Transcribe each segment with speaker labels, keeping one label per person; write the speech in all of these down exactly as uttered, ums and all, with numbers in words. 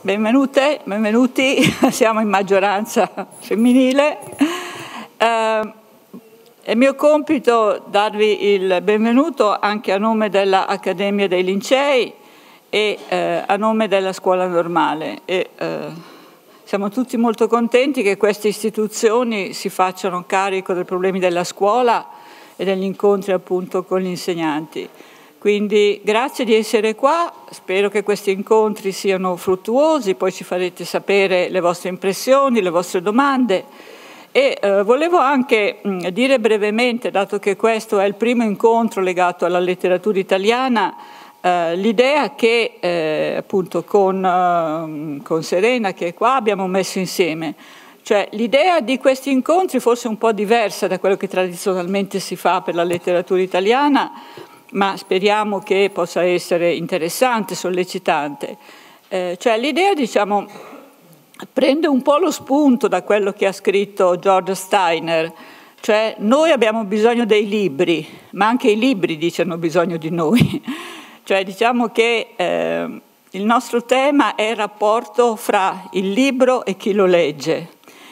Speaker 1: benvenute, benvenuti, siamo in maggioranza femminile. Eh, è mio compito darvi il benvenuto anche a nome dell'Accademia dei Lincei e eh, a nome della Scuola Normale. E, eh, siamo tutti molto contenti che queste istituzioni si facciano carico dei problemi della scuola e degli incontri appunto con gli insegnanti. Quindi grazie di essere qua, spero che questi incontri siano fruttuosi, poi ci farete sapere le vostre impressioni, le vostre domande e eh, volevo anche mh, dire brevemente, dato che questo è il primo incontro legato alla letteratura italiana, eh, l'idea che eh, appunto con, eh, con Serena che è qua abbiamo messo insieme. Cioè l'idea di questi incontri forse è un po' diversa da quello che tradizionalmente si fa per la letteratura italiana, ma speriamo che possa essere interessante, sollecitante. Eh, cioè l'idea, diciamo, prende un po' lo spunto da quello che ha scritto George Steiner, cioè noi abbiamo bisogno dei libri, ma anche i libri dice hanno bisogno di noi. Cioè diciamo che eh, il nostro tema è il rapporto fra il libro e chi lo legge.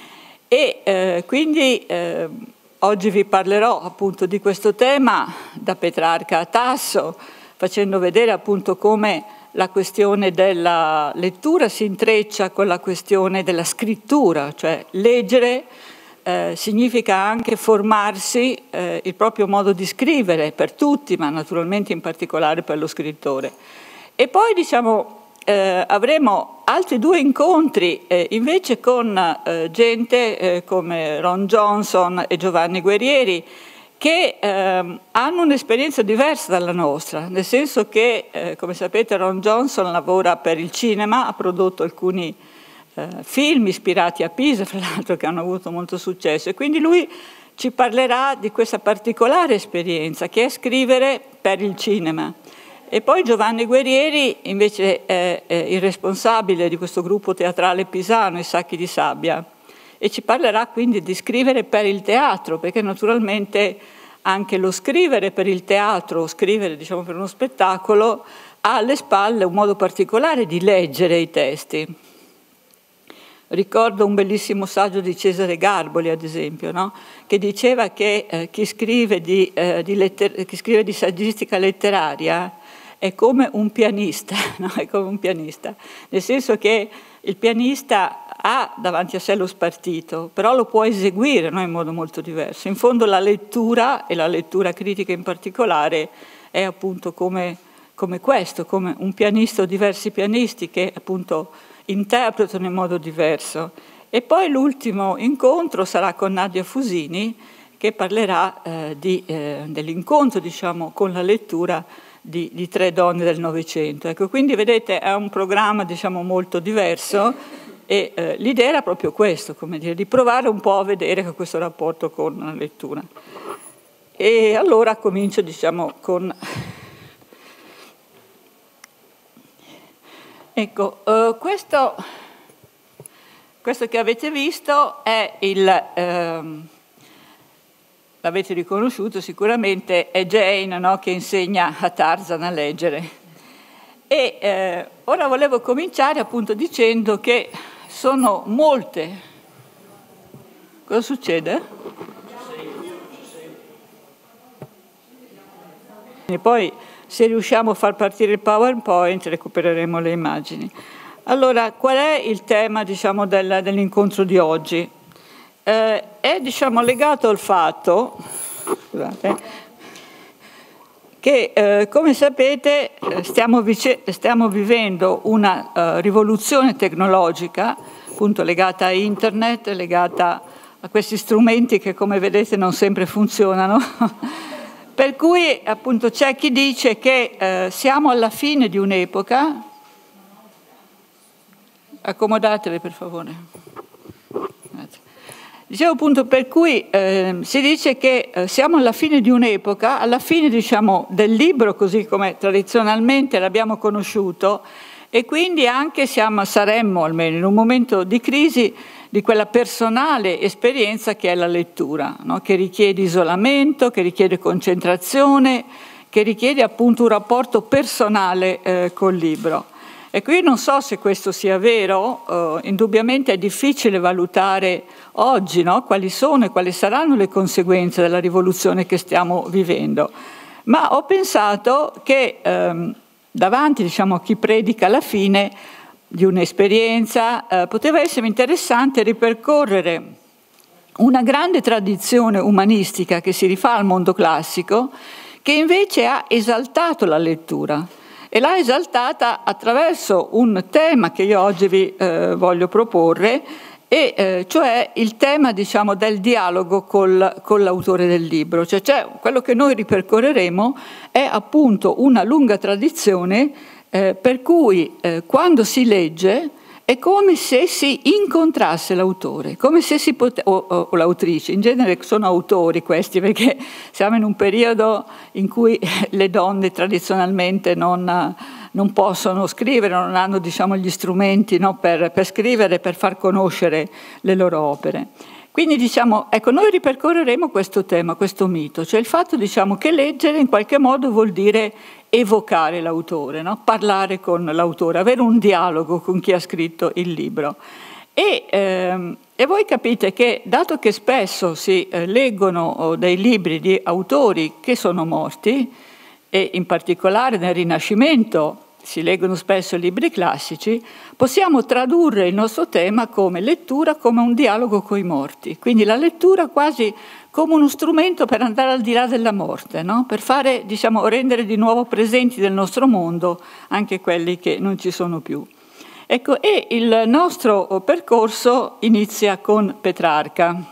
Speaker 1: E eh, quindi eh, oggi vi parlerò appunto di questo tema da Petrarca a Tasso, facendo vedere appunto come la questione della lettura si intreccia con la questione della scrittura, cioè leggere eh, significa anche formarsi eh, il proprio modo di scrivere per tutti, ma naturalmente in particolare per lo scrittore. E poi diciamo eh, avremo altri due incontri eh, invece con eh, gente eh, come Ron Johnson e Giovanni Guerrieri che eh, hanno un'esperienza diversa dalla nostra, nel senso che, eh, come sapete, Ron Johnson lavora per il cinema, ha prodotto alcuni eh, film ispirati a Pisa, fra l'altro, che hanno avuto molto successo, e quindi lui ci parlerà di questa particolare esperienza che è scrivere per il cinema. E poi Giovanni Guerrieri invece è, è il responsabile di questo gruppo teatrale pisano, I Sacchi di Sabbia, e ci parlerà quindi di scrivere per il teatro, perché naturalmente anche lo scrivere per il teatro, o scrivere diciamo per uno spettacolo, ha alle spalle un modo particolare di leggere i testi. Ricordo un bellissimo saggio di Cesare Garboli, ad esempio, no? Che diceva che eh, chi, scrive di, eh, di letter- chi scrive di saggistica letteraria è come un pianista, no? È come un pianista, nel senso che il pianista ha davanti a sé lo spartito, però lo può eseguire, no? In modo molto diverso. In fondo la lettura, e la lettura critica in particolare, è appunto come, come questo, come un pianista o diversi pianisti che appunto interpretano in modo diverso. E poi l'ultimo incontro sarà con Nadia Fusini, che parlerà eh, di, eh, dell'incontro diciamo, con la lettura Di, di tre donne del Novecento. Ecco, quindi vedete è un programma diciamo molto diverso e eh, l'idea era proprio questo, come dire, di provare un po' a vedere questo rapporto con la lettura. E allora comincio diciamo con ecco eh, questo questo che avete visto è il ehm, l'avete riconosciuto sicuramente, è Jane, no? Che insegna a Tarzan a leggere. E eh, ora volevo cominciare appunto dicendo che sono molte. Cosa succede? E poi se riusciamo a far partire il PowerPoint recupereremo le immagini. Allora, qual è il tema diciamo, del, dell'incontro di oggi? Eh, è diciamo, legato al fatto scusate, che eh, come sapete stiamo, stiamo vivendo una uh, rivoluzione tecnologica appunto legata a internet, legata a questi strumenti che come vedete non sempre funzionano per cui appunto c'è chi dice che eh, siamo alla fine di un'epoca. Accomodatevi per favore. Grazie. Dicevo appunto per cui eh, si dice che eh, siamo alla fine di un'epoca, alla fine diciamo del libro così come tradizionalmente l'abbiamo conosciuto e quindi anche siamo, saremmo almeno in un momento di crisi di quella personale esperienza che è la lettura, no? Che richiede isolamento, che richiede concentrazione, che richiede appunto un rapporto personale eh, col libro. Ecco, io non so se questo sia vero, eh, indubbiamente è difficile valutare oggi, no, quali sono e quali saranno le conseguenze della rivoluzione che stiamo vivendo, ma ho pensato che ehm, davanti, diciamo, a chi predica la fine di un'esperienza eh, poteva essere interessante ripercorrere una grande tradizione umanistica che si rifà al mondo classico, che invece ha esaltato la lettura. E l'ha esaltata attraverso un tema che io oggi vi eh, voglio proporre, e eh, cioè il tema, diciamo, del dialogo col, con l'autore del libro. Cioè, cioè, quello che noi ripercorreremo è appunto una lunga tradizione eh, per cui eh, quando si legge è come se si incontrasse l'autore, come se si pote- o, o, o l'autrice. In genere sono autori questi, perché siamo in un periodo in cui le donne tradizionalmente non, non possono scrivere, non hanno, diciamo, gli strumenti, no, per, per scrivere, per far conoscere le loro opere. Quindi, diciamo, ecco, noi ripercorreremo questo tema, questo mito, cioè il fatto, diciamo, che leggere in qualche modo vuol dire evocare l'autore, no? Parlare con l'autore, avere un dialogo con chi ha scritto il libro. E, ehm, e voi capite che, dato che spesso si eh, leggono oh, dei libri di autori che sono morti, e in particolare nel Rinascimento si leggono spesso libri classici, possiamo tradurre il nostro tema come lettura, come un dialogo coi morti. Quindi la lettura quasi come uno strumento per andare al di là della morte, no? Per fare, diciamo, rendere di nuovo presenti nel nostro mondo anche quelli che non ci sono più. Ecco, e il nostro percorso inizia con Petrarca,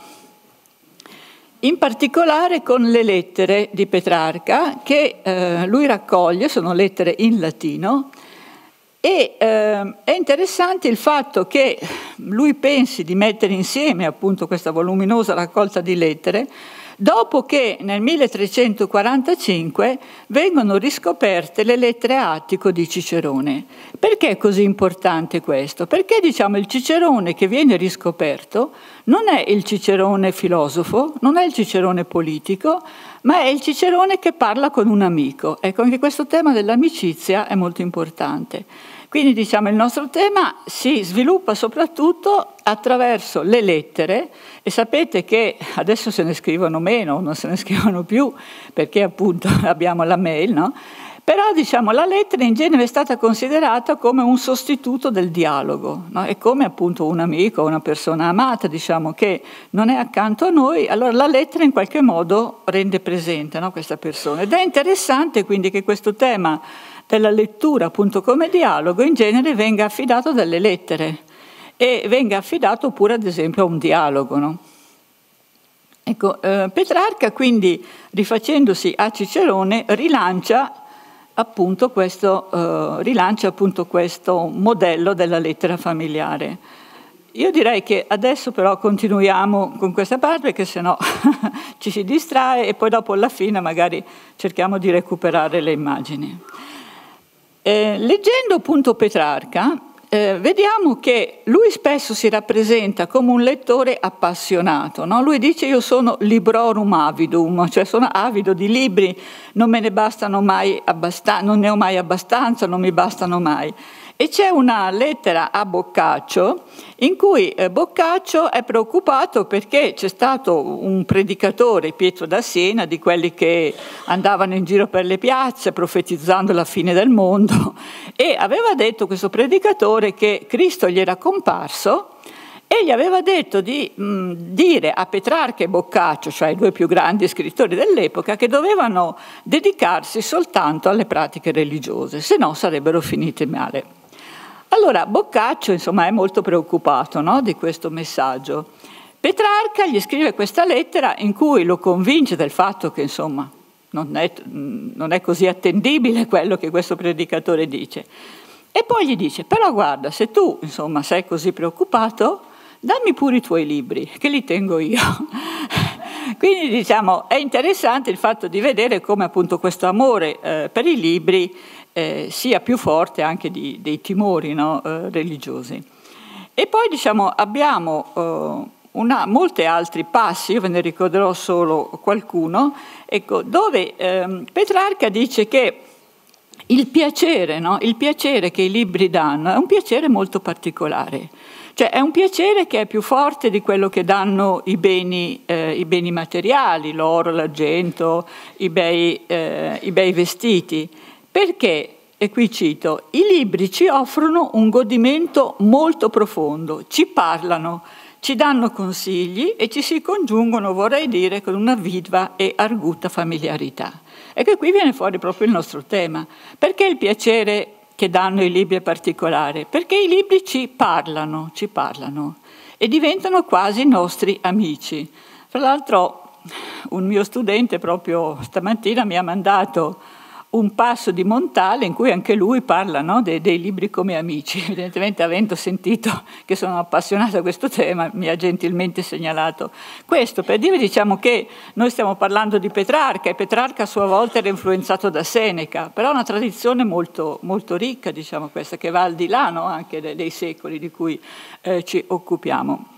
Speaker 1: in particolare con le lettere di Petrarca che eh, lui raccoglie, sono lettere in latino, e eh, è interessante il fatto che lui pensi di mettere insieme appunto questa voluminosa raccolta di lettere dopo che nel milletrecentoquarantacinque vengono riscoperte le lettere a Attico di Cicerone. Perché è così importante questo? Perché, diciamo, il Cicerone che viene riscoperto non è il Cicerone filosofo, non è il Cicerone politico, ma è il Cicerone che parla con un amico. Ecco, anche questo tema dell'amicizia è molto importante. Quindi, diciamo, il nostro tema si sviluppa soprattutto attraverso le lettere, e sapete che adesso se ne scrivono meno, non se ne scrivono più, perché appunto abbiamo la mail, no? Però, diciamo, la lettera in genere è stata considerata come un sostituto del dialogo, no? È come appunto un amico, una persona amata, diciamo, che non è accanto a noi, allora la lettera in qualche modo rende presente, no, questa persona. Ed è interessante quindi che questo tema della lettura appunto come dialogo in genere venga affidato dalle lettere e venga affidato pure ad esempio a un dialogo, no? Ecco, eh, Petrarca quindi, rifacendosi a Cicerone, rilancia appunto questo, eh, rilancia appunto questo modello della lettera familiare. Io direi che adesso però continuiamo con questa parte, perché sennò ci si distrae e poi dopo alla fine magari cerchiamo di recuperare le immagini. Eh, leggendo appunto Petrarca, eh, vediamo che lui spesso si rappresenta come un lettore appassionato, no? Lui dice: io sono librorum avidum, cioè sono avido di libri, non me ne bastano mai abbastanza, non ne ho mai abbastanza, non mi bastano mai. E c'è una lettera a Boccaccio in cui Boccaccio è preoccupato perché c'è stato un predicatore, Pietro da Siena, di quelli che andavano in giro per le piazze profetizzando la fine del mondo, e aveva detto questo predicatore che Cristo gli era comparso e gli aveva detto di mh, dire a Petrarca e Boccaccio, cioè i due più grandi scrittori dell'epoca, che dovevano dedicarsi soltanto alle pratiche religiose, se no sarebbero finite male. Allora Boccaccio, insomma, è molto preoccupato, no, di questo messaggio. Petrarca gli scrive questa lettera in cui lo convince del fatto che, insomma, non è, non è così attendibile quello che questo predicatore dice. E poi gli dice: però guarda, se tu, insomma, sei così preoccupato, dammi pure i tuoi libri, che li tengo io. Quindi, diciamo, è interessante il fatto di vedere come appunto questo amore eh, per i libri eh, sia più forte anche di, dei timori, no, eh, religiosi. E poi, diciamo, abbiamo eh, una, molti altri passi, io ve ne ricorderò solo qualcuno, ecco, dove eh, Petrarca dice che il piacere, no? Il piacere che i libri danno è un piacere molto particolare. Cioè è un piacere che è più forte di quello che danno i beni, eh, i beni materiali, l'oro, l'argento, i bei, eh, i bei vestiti. Perché, e qui cito, i libri ci offrono un godimento molto profondo, ci parlano, ci danno consigli e ci si congiungono, vorrei dire, con una viva e arguta familiarità. E che qui viene fuori proprio il nostro tema. Perché il piacere che danno i libri è particolare? Perché i libri ci parlano, ci parlano e diventano quasi nostri amici. Tra l'altro un mio studente proprio stamattina mi ha mandato un passo di Montale in cui anche lui parla, no, dei, dei libri come amici. Evidentemente, avendo sentito che sono appassionata a questo tema, mi ha gentilmente segnalato questo, per dire, diciamo, che noi stiamo parlando di Petrarca, e Petrarca a sua volta era influenzato da Seneca, però è una tradizione molto, molto ricca, diciamo, questa, che va al di là, no, anche dei, dei secoli di cui eh, ci occupiamo.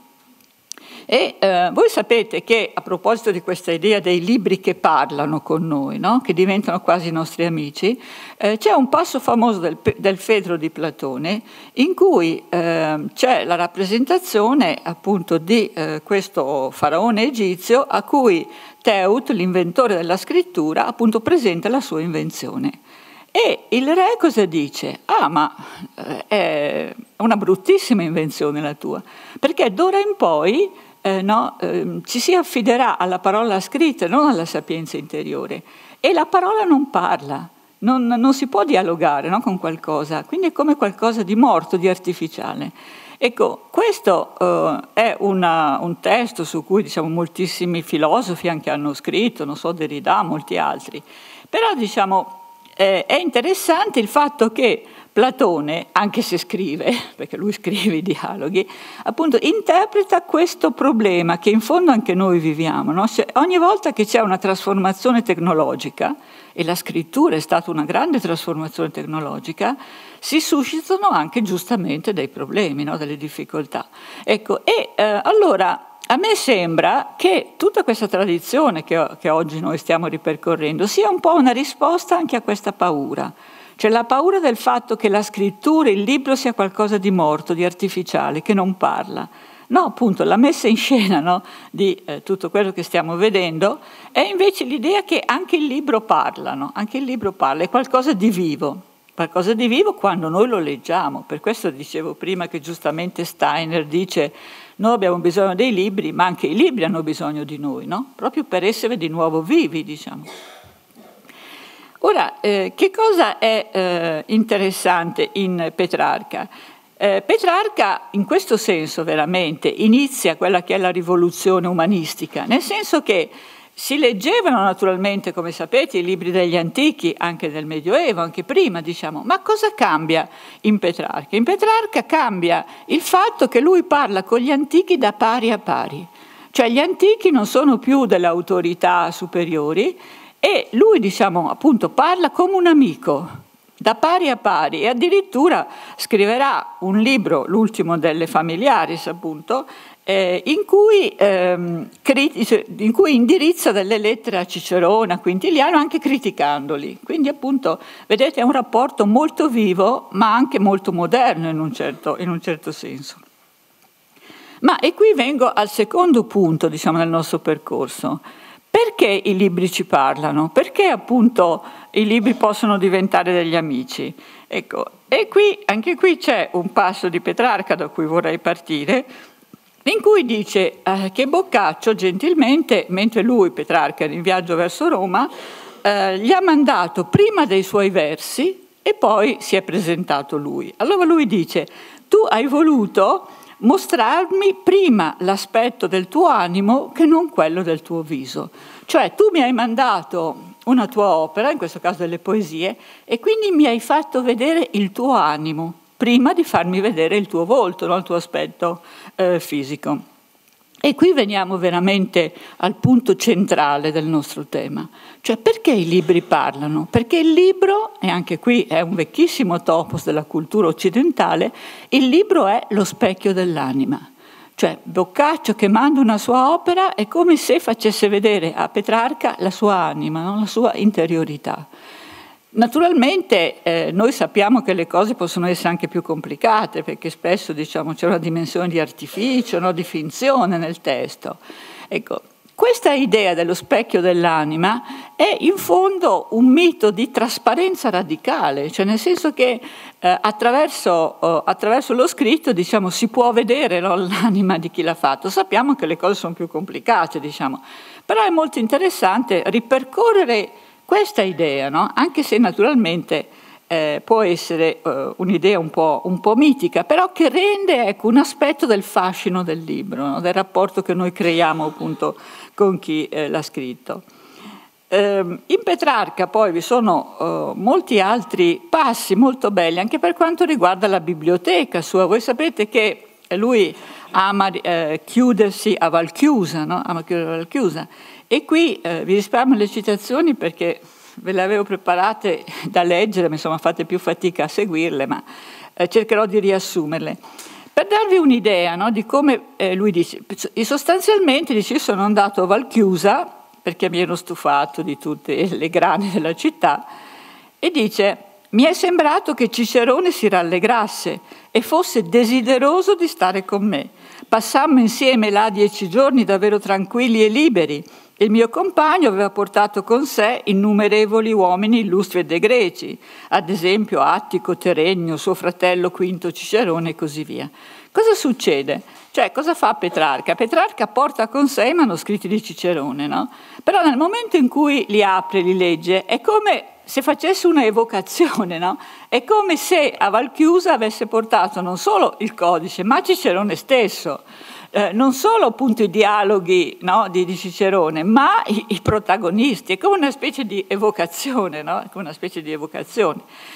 Speaker 1: E eh, voi sapete che, a proposito di questa idea dei libri che parlano con noi, no? Che diventano quasi i nostri amici, eh, c'è un passo famoso del, del Fedro di Platone in cui eh, c'è la rappresentazione appunto di eh, questo faraone egizio a cui Teut, l'inventore della scrittura, appunto presenta la sua invenzione. E il re cosa dice? Ah, ma eh, è una bruttissima invenzione la tua, perché d'ora in poi eh, no, eh, ci si affiderà alla parola scritta, non alla sapienza interiore. E la parola non parla, non, non si può dialogare, no, con qualcosa, quindi è come qualcosa di morto, di artificiale. Ecco, questo eh, è una, un testo su cui, diciamo, moltissimi filosofi anche hanno scritto, non so, Derrida, molti altri. Però, diciamo, eh, è interessante il fatto che Platone, anche se scrive, perché lui scrive i dialoghi, appunto interpreta questo problema che in fondo anche noi viviamo, no? Cioè, ogni volta che c'è una trasformazione tecnologica, e la scrittura è stata una grande trasformazione tecnologica, si suscitano anche giustamente dei problemi, no? Delle difficoltà. Ecco, e eh, allora a me sembra che tutta questa tradizione che, che oggi noi stiamo ripercorrendo sia un po' una risposta anche a questa paura. Cioè la paura del fatto che la scrittura, il libro sia qualcosa di morto, di artificiale, che non parla. No, appunto, la messa in scena, no, di eh, tutto quello che stiamo vedendo è invece l'idea che anche il libro parla, no? Anche il libro parla, è qualcosa di vivo, qualcosa di vivo quando noi lo leggiamo. Per questo dicevo prima che giustamente Steiner dice noi abbiamo bisogno dei libri, ma anche i libri hanno bisogno di noi, no? Proprio per essere di nuovo vivi, diciamo. Ora, eh, che cosa è eh, interessante in Petrarca? Eh, Petrarca, in questo senso veramente, inizia quella che è la rivoluzione umanistica, nel senso che si leggevano naturalmente, come sapete, i libri degli antichi, anche del Medioevo, anche prima, diciamo, ma cosa cambia in Petrarca? In Petrarca cambia il fatto che lui parla con gli antichi da pari a pari, cioè gli antichi non sono più delle autorità superiori, e lui, diciamo, appunto, parla come un amico, da pari a pari, e addirittura scriverà un libro, l'ultimo delle Familiaris, appunto, eh, in, cui, ehm, in cui indirizza delle lettere a Cicerone, a Quintiliano, anche criticandoli. Quindi, appunto, vedete, è un rapporto molto vivo, ma anche molto moderno in un certo, in un certo senso. Ma, e qui vengo al secondo punto, diciamo, del nostro percorso. Perché i libri ci parlano? Perché appunto i libri possono diventare degli amici? Ecco, e qui, anche qui c'è un passo di Petrarca da cui vorrei partire, in cui dice eh, che Boccaccio gentilmente, mentre lui, Petrarca, era in viaggio verso Roma, eh, gli ha mandato prima dei suoi versi e poi si è presentato lui. Allora lui dice, tu hai voluto mostrarmi prima l'aspetto del tuo animo che non quello del tuo viso. Cioè tu mi hai mandato una tua opera, in questo caso delle poesie, e quindi mi hai fatto vedere il tuo animo, prima di farmi vedere il tuo volto, no? Il tuo aspetto eh, fisico. E qui veniamo veramente al punto centrale del nostro tema. Cioè perché i libri parlano? Perché il libro, e anche qui è un vecchissimo topos della cultura occidentale, il libro è lo specchio dell'anima. Cioè Boccaccio che manda una sua opera è come se facesse vedere a Petrarca la sua anima, no? La sua interiorità. Naturalmente eh, noi sappiamo che le cose possono essere anche più complicate, perché spesso diciamo, c'è una dimensione di artificio, no? Di finzione nel testo. Ecco, questa idea dello specchio dell'anima è in fondo un mito di trasparenza radicale, cioè nel senso che eh, attraverso, oh, attraverso lo scritto diciamo, si può vedere, no, l'anima di chi l'ha fatto. Sappiamo che le cose sono più complicate, diciamo, però è molto interessante ripercorrere questa idea, no? Anche se naturalmente eh, può essere eh, un'idea un po', un po' mitica, però che rende, ecco, un aspetto del fascino del libro, no? Del rapporto che noi creiamo appunto con chi eh, l'ha scritto. Eh, in Petrarca poi vi sono eh, molti altri passi molto belli, anche per quanto riguarda la biblioteca sua. Voi sapete che lui ama eh, chiudersi a Valchiusa, no? Ama chiudere a Valchiusa. E qui eh, vi risparmio le citazioni perché ve le avevo preparate da leggere, mi insomma fate più fatica a seguirle, ma eh, cercherò di riassumerle. Per darvi un'idea, no, di come eh, lui dice, sostanzialmente dice, io sono andato a Valchiusa perché mi ero stufato di tutte le grane della città, e dice, mi è sembrato che Cicerone si rallegrasse e fosse desideroso di stare con me. Passammo insieme là dieci giorni davvero tranquilli e liberi. Il mio compagno aveva portato con sé innumerevoli uomini illustri e degreci, ad esempio Attico, Terenio, suo fratello Quinto Cicerone e così via. Cosa succede? Cioè, cosa fa Petrarca? Petrarca porta con sé i manoscritti di Cicerone, no? Però nel momento in cui li apre, li legge, è come se facesse una evocazione, no? È come se a Valchiusa avesse portato non solo il codice, ma Cicerone stesso. Eh, non solo appunto i dialoghi, no, di, di Cicerone, ma i, i protagonisti. È come una specie di evocazione, no? È come una specie di evocazione.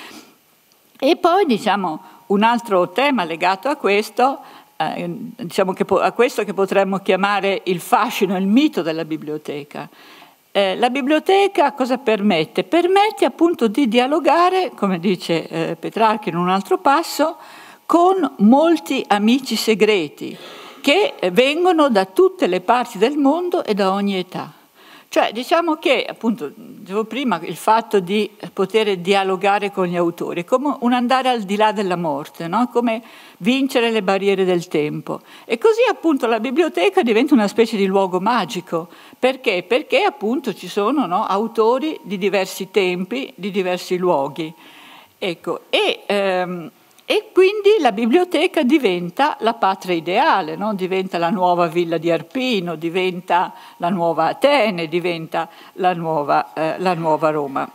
Speaker 1: E poi, diciamo, un altro tema legato a questo, eh, diciamo che a questo che potremmo chiamare il fascino, il mito della biblioteca. Eh, la biblioteca cosa permette? Permette appunto di dialogare, come dice eh, Petrarca in un altro passo, con molti amici segreti che vengono da tutte le parti del mondo e da ogni età. Cioè, diciamo che, appunto, dicevo prima, il fatto di poter dialogare con gli autori è come un andare al di là della morte, no? Come vincere le barriere del tempo. E così, appunto, la biblioteca diventa una specie di luogo magico. Perché? Perché, appunto, ci sono, no, autori di diversi tempi, di diversi luoghi. Ecco, e... Ehm, E quindi la biblioteca diventa la patria ideale, no? Diventa la nuova villa di Arpino, diventa la nuova Atene, diventa la nuova, eh, la nuova Roma.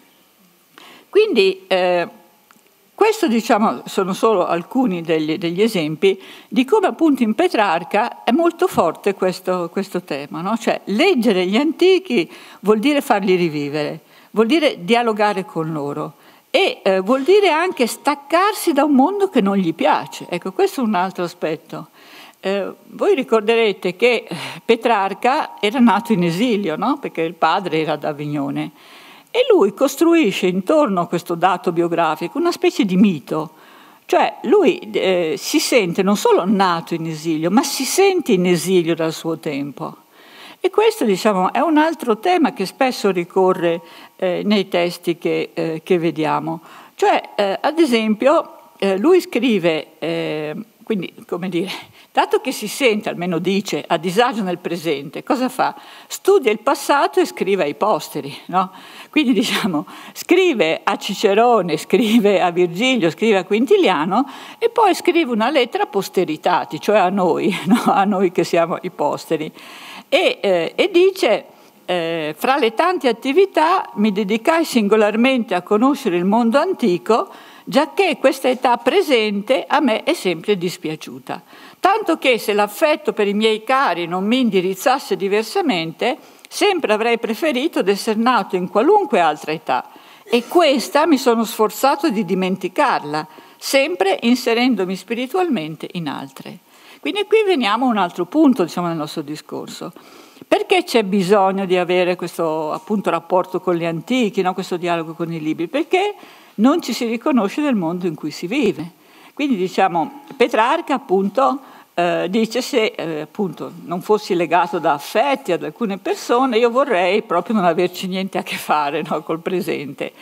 Speaker 1: Quindi eh, questo, diciamo, sono solo alcuni degli, degli esempi di come appunto in Petrarca è molto forte questo, questo tema, no? Cioè leggere gli antichi vuol dire farli rivivere, vuol dire dialogare con loro. E eh, vuol dire anche staccarsi da un mondo che non gli piace. Ecco, questo è un altro aspetto. Eh, voi ricorderete che Petrarca era nato in esilio, no? Perché il padre era ad Avignone. E lui costruisce intorno a questo dato biografico una specie di mito. Cioè lui eh, si sente non solo nato in esilio, ma si sente in esilio dal suo tempo. E questo, diciamo, è un altro tema che spesso ricorre eh, nei testi che, eh, che vediamo. Cioè, eh, ad esempio, eh, lui scrive, eh, quindi, come dire, dato che si sente, almeno dice, a disagio nel presente, cosa fa? Studia il passato e scrive ai posteri, no? Quindi, diciamo, scrive a Cicerone, scrive a Virgilio, scrive a Quintiliano e poi scrive una lettera a posteritati, cioè a noi, no? A noi che siamo i posteri. E, eh, e dice, eh, fra le tante attività mi dedicai singolarmente a conoscere il mondo antico, giacché questa età presente a me è sempre dispiaciuta. Tanto che se l'affetto per i miei cari non mi indirizzasse diversamente, sempre avrei preferito d'essere nato in qualunque altra età. E questa mi sono sforzato di dimenticarla, sempre inserendomi spiritualmente in altre. Quindi qui veniamo a un altro punto, diciamo, nel nostro discorso. Perché c'è bisogno di avere questo, appunto, rapporto con gli antichi, no? Questo dialogo con i libri? Perché non ci si riconosce nel mondo in cui si vive. Quindi, diciamo, Petrarca, appunto, eh, dice se eh, appunto non fossi legato da affetti ad alcune persone, io vorrei proprio non averci niente a che fare, no? Col presente.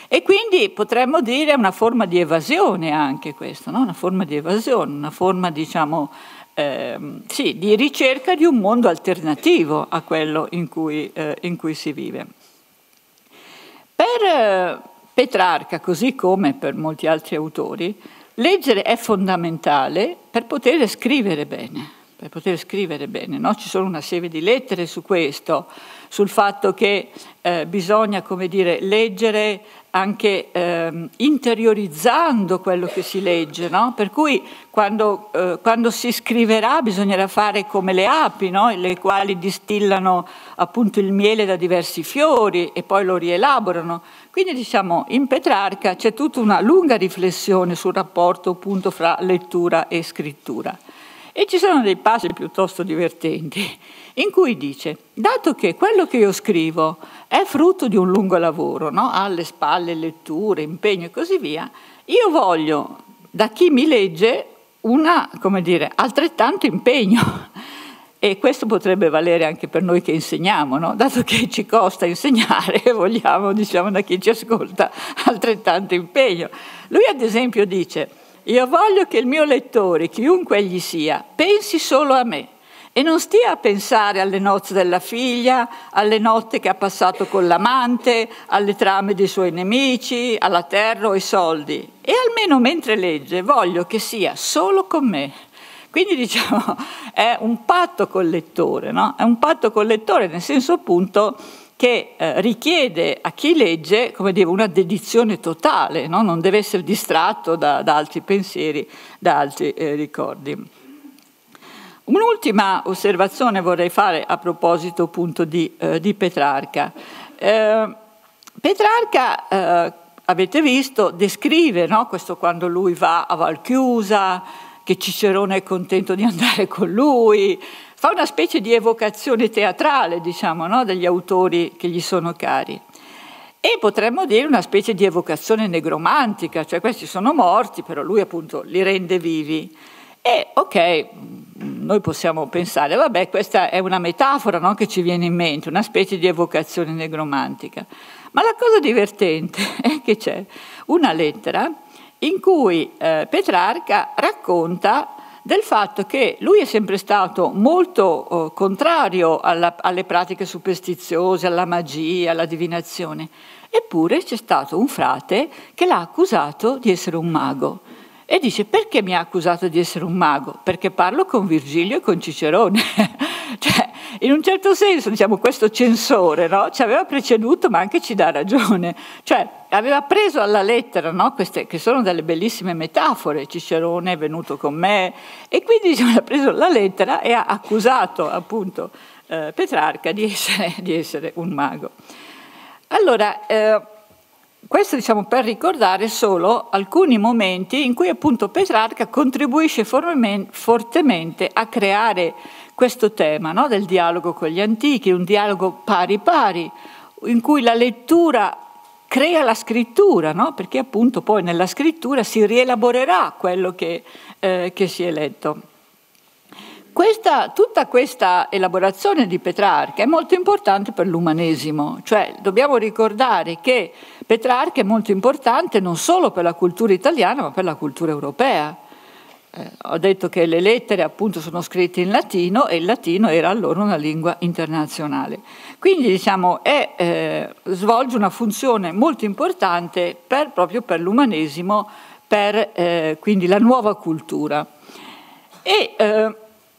Speaker 1: E quindi potremmo dire una forma di evasione anche questo, no? Una forma di evasione, una forma, diciamo, eh, sì, di ricerca di un mondo alternativo a quello in cui, eh, in cui si vive. Per eh, Petrarca, così come per molti altri autori, leggere è fondamentale per poter scrivere bene. Per poter scrivere bene, no? Ci sono una serie di lettere su questo, sul fatto che eh, bisogna, come dire, leggere anche eh, interiorizzando quello che si legge, no? Per cui quando, eh, quando si scriverà bisognerà fare come le api, no? Le quali distillano appunto il miele da diversi fiori e poi lo rielaborano. Quindi diciamo in Petrarca c'è tutta una lunga riflessione sul rapporto appunto fra lettura e scrittura. E ci sono dei passi piuttosto divertenti in cui dice: dato che quello che io scrivo è frutto di un lungo lavoro, no? Alle spalle letture, impegno e così via, io voglio da chi mi legge una, come dire, altrettanto impegno. E questo potrebbe valere anche per noi che insegniamo, no? Dato che ci costa insegnare, vogliamo, diciamo, da chi ci ascolta altrettanto impegno. Lui ad esempio dice: io voglio che il mio lettore, chiunque egli sia, pensi solo a me e non stia a pensare alle nozze della figlia, alle notte che ha passato con l'amante, alle trame dei suoi nemici, alla terra o ai soldi. E almeno mentre legge voglio che sia solo con me. Quindi diciamo è un patto col lettore, no? È un patto col lettore nel senso appunto che eh, richiede a chi legge, come dire, una dedizione totale, no? Non deve essere distratto da, da altri pensieri, da altri eh, ricordi. Un'ultima osservazione vorrei fare a proposito appunto di, eh, di Petrarca. Eh, Petrarca, eh, avete visto, descrive, no? Questo quando lui va a Valchiusa, che Cicerone è contento di andare con lui, fa una specie di evocazione teatrale, diciamo, no? Degli autori che gli sono cari. E potremmo dire una specie di evocazione negromantica, cioè questi sono morti, però lui appunto li rende vivi. E ok, noi possiamo pensare, vabbè, questa è una metafora, no? Che ci viene in mente, una specie di evocazione negromantica. Ma la cosa divertente è che c'è una lettera in cui eh, Petrarca racconta del fatto che lui è sempre stato molto eh, contrario alla, alle pratiche superstiziose, alla magia, alla divinazione, eppure c'è stato un frate che l'ha accusato di essere un mago. E dice: perché mi ha accusato di essere un mago? Perché parlo con Virgilio e con Cicerone. Cioè, in un certo senso, diciamo, questo censore, no? Ci aveva preceduto, ma anche ci dà ragione. Cioè, aveva preso alla lettera, no? Queste che sono delle bellissime metafore. Cicerone è venuto con me. E quindi, diciamo, ha preso la lettera e ha accusato, appunto, eh, Petrarca di essere, di essere un mago. Allora, eh, questo diciamo per ricordare solo alcuni momenti in cui appunto Petrarca contribuisce fortemente a creare questo tema, no? Del dialogo con gli antichi, un dialogo pari pari, in cui la lettura crea la scrittura, no? Perché appunto poi nella scrittura si rielaborerà quello che, eh, che si è letto. Questa, tutta questa elaborazione di Petrarca è molto importante per l'umanesimo, cioè dobbiamo ricordare che Petrarca è molto importante non solo per la cultura italiana ma per la cultura europea. Eh, ho detto che le lettere appunto sono scritte in latino e il latino era allora una lingua internazionale. Quindi diciamo è, eh, svolge una funzione molto importante per, proprio per l'umanesimo, per eh, quindi la nuova cultura. E, eh,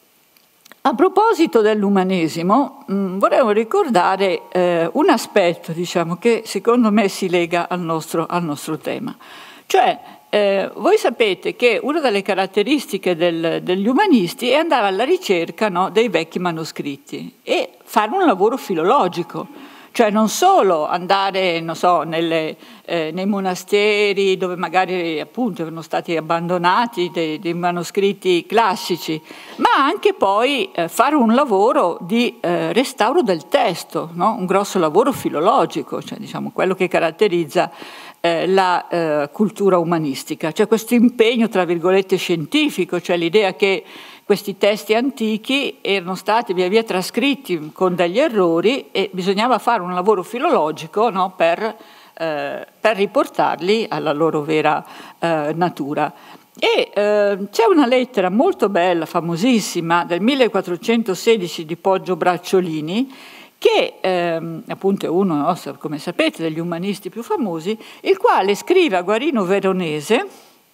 Speaker 1: A proposito dell'umanesimo, mh, vorrei ricordare eh, un aspetto, diciamo, che secondo me si lega al nostro, al nostro tema. Cioè, eh, voi sapete che una delle caratteristiche del, degli umanisti è andare alla ricerca, no, dei vecchi manoscritti e fare un lavoro filologico. Cioè non solo andare, non so, nelle, eh, nei monasteri dove magari appunto erano stati abbandonati dei, dei manoscritti classici, ma anche poi eh, fare un lavoro di eh, restauro del testo, no? Un grosso lavoro filologico, cioè diciamo quello che caratterizza eh, la eh, cultura umanistica, cioè questo impegno tra virgolette scientifico, cioè l'idea che questi testi antichi erano stati via via trascritti con degli errori e bisognava fare un lavoro filologico, no, per eh, per riportarli alla loro vera eh, natura. E eh, c'è una lettera molto bella, famosissima, del millequattrocentosedici di Poggio Bracciolini, che ehm, appunto è uno, no, come sapete, degli umanisti più famosi, il quale scrive a Guarino Veronese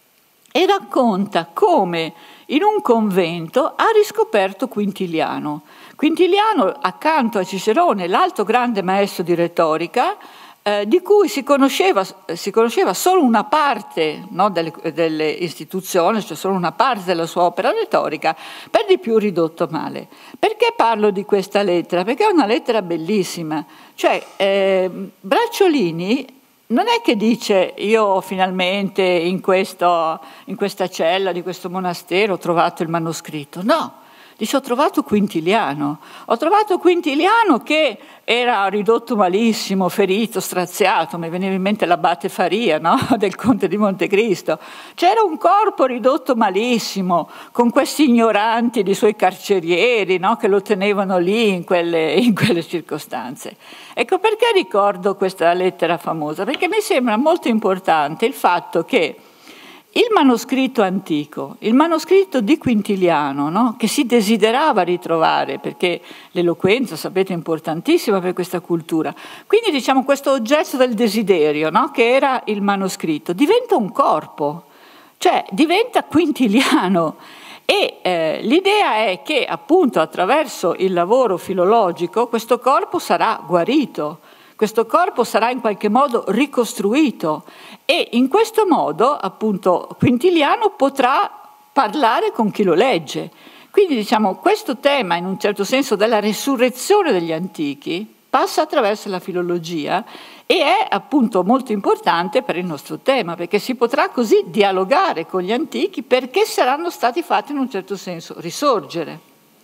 Speaker 1: e racconta come in un convento ha riscoperto Quintiliano. Quintiliano, accanto a Cicerone, l'altro grande maestro di retorica, eh, di cui si conosceva, si conosceva solo una parte, no, delle, delle istituzioni, cioè solo una parte della sua opera retorica, per di più ridotto male. Perché parlo di questa lettera? Perché è una lettera bellissima. Cioè, eh, Bracciolini non è che dice io finalmente in, questo, in questa cella di questo monastero ho trovato il manoscritto, no. Dice ho trovato Quintiliano, ho trovato Quintiliano che era ridotto malissimo, ferito, straziato, mi veniva in mente l'abate Faria, no? Del conte di Montecristo. C'era un corpo ridotto malissimo, con questi ignoranti di suoi carcerieri, no? Che lo tenevano lì in quelle, in quelle circostanze. Ecco perché ricordo questa lettera famosa, perché mi sembra molto importante il fatto che il manoscritto antico, il manoscritto di Quintiliano, no? Che si desiderava ritrovare, perché l'eloquenza, sapete, è importantissima per questa cultura. Quindi diciamo questo oggetto del desiderio, no? Che era il manoscritto, diventa un corpo, cioè diventa Quintiliano. E eh, l'idea è che appunto attraverso il lavoro filologico questo corpo sarà guarito, questo corpo sarà in qualche modo ricostruito e in questo modo appunto Quintiliano potrà parlare con chi lo legge. Quindi diciamo questo tema in un certo senso della resurrezione degli antichi passa attraverso la filologia e è appunto molto importante per il nostro tema, perché si potrà così dialogare con gli antichi perché saranno stati fatti in un certo senso risorgere.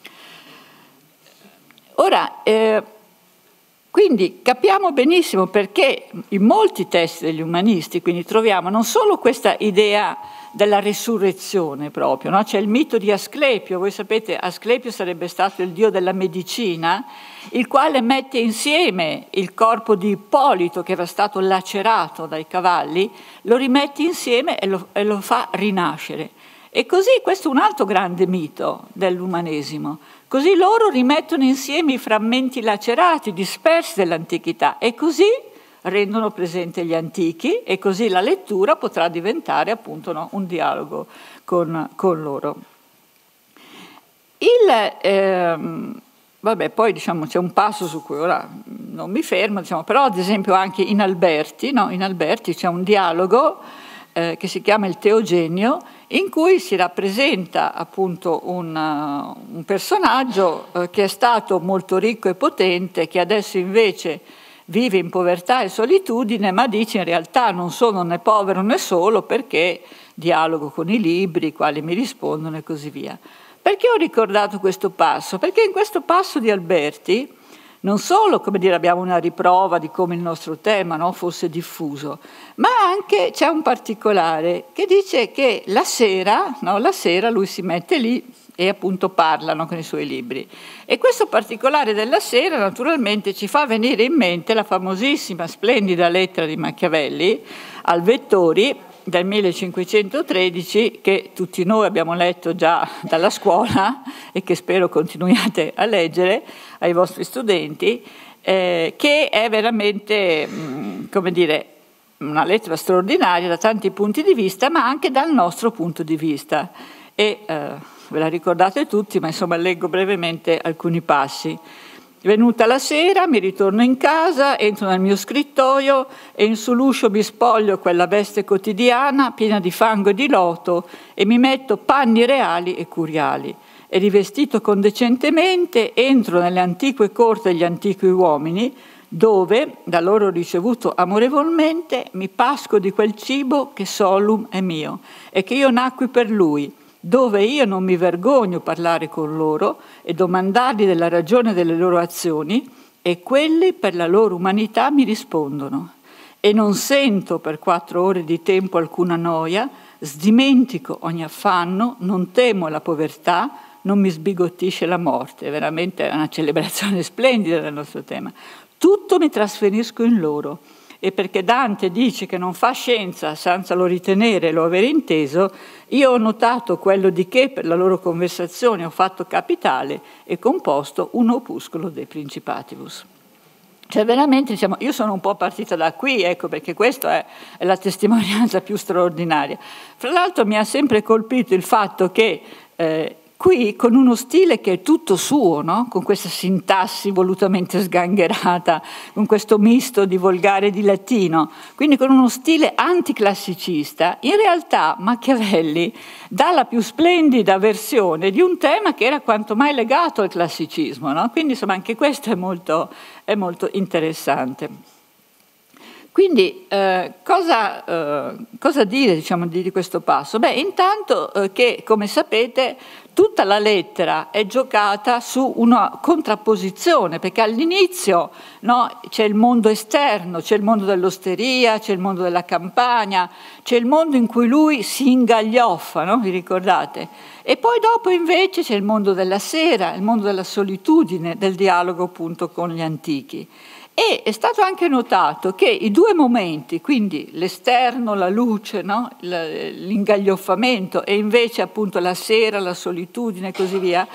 Speaker 1: Ora, eh, quindi capiamo benissimo perché in molti testi degli umanisti quindi troviamo non solo questa idea della resurrezione proprio, no? C'è il mito di Asclepio, voi sapete Asclepio sarebbe stato il dio della medicina, il quale mette insieme il corpo di Ippolito che era stato lacerato dai cavalli, lo rimette insieme e lo, e lo fa rinascere. E così questo è un altro grande mito dell'umanesimo. Così loro rimettono insieme i frammenti lacerati, dispersi dell'antichità e così rendono presente gli antichi e così la lettura potrà diventare appunto no, un dialogo con, con loro. Il, ehm, vabbè, poi diciamo c'è un passo su cui ora non mi fermo, diciamo, però ad esempio anche in Alberti, no, in Alberti c'è un dialogo eh, che si chiama il Teogenio, in cui si rappresenta appunto un, uh, un personaggio uh, che è stato molto ricco e potente, che adesso invece vive in povertà e solitudine, ma dice in realtà non sono né povero né solo perché dialogo con i libri, i quali mi rispondono e così via. Perché ho ricordato questo passo? Perché in questo passo di Alberti non solo, come dire, abbiamo una riprova di come il nostro tema no, fosse diffuso, ma anche c'è un particolare che dice che la sera, no, la sera lui si mette lì e appunto parlano con i suoi libri. E questo particolare della sera naturalmente ci fa venire in mente la famosissima, splendida lettera di Machiavelli al Vettori del millecinquecentotredici, che tutti noi abbiamo letto già dalla scuola e che spero continuiate a leggere ai vostri studenti, eh, che è veramente, mh, come dire, una lettera straordinaria da tanti punti di vista, ma anche dal nostro punto di vista. E eh, ve la ricordate tutti, ma insomma leggo brevemente alcuni passi. Venuta la sera, mi ritorno in casa, entro nel mio scrittoio e in sull'uscio mi spoglio quella veste quotidiana piena di fango e di loto e mi metto panni reali e curiali. E rivestito condecentemente entro nelle antiche corti degli antichi uomini, dove, da loro ricevuto amorevolmente, mi pasco di quel cibo che solum è mio e che io nacqui per lui, dove io non mi vergogno parlare con loro e domandargli della ragione delle loro azioni, e quelli per la loro umanità mi rispondono. E non sento per quattro ore di tempo alcuna noia, sdimentico ogni affanno, non temo la povertà, non mi sbigottisce la morte. È veramente una celebrazione splendida del nostro tema. Tutto mi trasferisco in loro e perché Dante dice che non fa scienza senza lo ritenere e lo avere inteso, io ho notato quello di che per la loro conversazione ho fatto capitale e composto un opuscolo de Principatibus. Cioè veramente, diciamo, io sono un po' partita da qui, ecco, perché questa è, è la testimonianza più straordinaria. Fra l'altro mi ha sempre colpito il fatto che eh, qui, con uno stile che è tutto suo, no? Con questa sintassi volutamente sgangherata, con questo misto di volgare e di latino, quindi con uno stile anticlassicista, in realtà Machiavelli dà la più splendida versione di un tema che era quanto mai legato al classicismo, no? Quindi insomma anche questo è molto, è molto interessante. Quindi eh, cosa, eh, cosa dire, diciamo, di, di questo passo? Beh, intanto eh, che, come sapete, tutta la lettera è giocata su una contrapposizione, perché all'inizio, no, c'è il mondo esterno, c'è il mondo dell'osteria, c'è il mondo della campagna, c'è il mondo in cui lui si ingaglioffa, no? Vi ricordate? E poi dopo invece c'è il mondo della sera, il mondo della solitudine, del dialogo appunto con gli antichi. E è stato anche notato che i due momenti, quindi l'esterno, la luce, no? L'ingaglioffamento e invece appunto la sera, la solitudine e così via,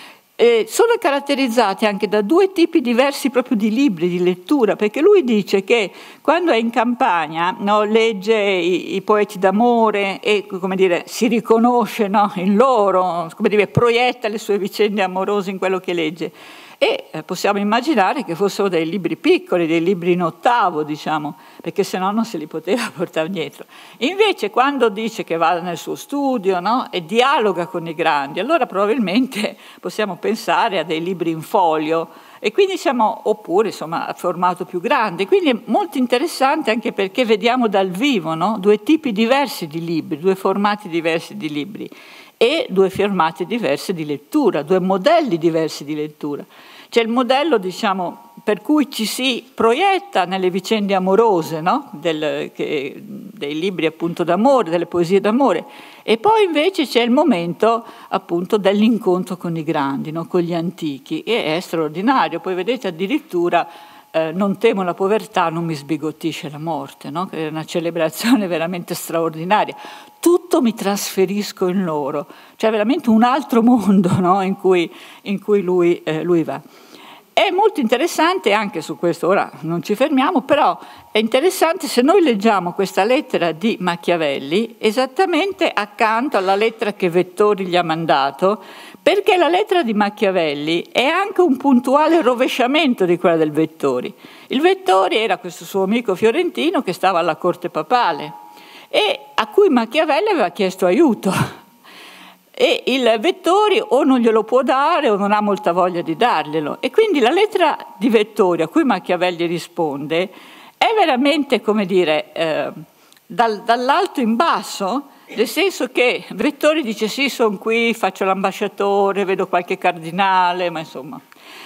Speaker 1: eh, sono caratterizzati anche da due tipi diversi proprio di libri, di lettura, perché lui dice che quando è in campagna, no, legge i, i poeti d'amore e, come dire, si riconosce, no, in loro, come dire, proietta le sue vicende amorose in quello che legge. E eh, possiamo immaginare che fossero dei libri piccoli, dei libri in ottavo, diciamo, perché se no non se li poteva portare dietro. Invece quando dice che va nel suo studio, no, e dialoga con i grandi, allora probabilmente possiamo pensare a dei libri in folio, e quindi siamo, oppure insomma a formato più grande. Quindi è molto interessante anche perché vediamo dal vivo, no, due tipi diversi di libri, due formati diversi di libri, e due formati diversi di lettura, due modelli diversi di lettura. C'è il modello, diciamo, per cui ci si proietta nelle vicende amorose, no? Del, che, dei libri appunto d'amore, delle poesie d'amore, e poi invece c'è il momento appunto dell'incontro con i grandi, no? Con gli antichi, e è straordinario. Poi vedete addirittura eh, non temo la povertà, non mi sbigottisce la morte, no? Che è una celebrazione veramente straordinaria. Tutto mi trasferisco in loro, cioè veramente un altro mondo, no? in, cui, in cui lui, eh, lui va. È molto interessante anche su questo, ora non ci fermiamo, però è interessante se noi leggiamo questa lettera di Machiavelli esattamente accanto alla lettera che Vettori gli ha mandato, perché la lettera di Machiavelli è anche un puntuale rovesciamento di quella del Vettori. Il Vettori era questo suo amico fiorentino che stava alla corte papale e a cui Machiavelli aveva chiesto aiuto. E il Vettori o non glielo può dare o non ha molta voglia di darglielo. E quindi la lettera di Vettori a cui Machiavelli risponde è veramente, come dire, eh, dal, dall'alto in basso, nel senso che Vettori dice sì, sono qui, faccio l'ambasciatore, vedo qualche cardinale, ma insomma,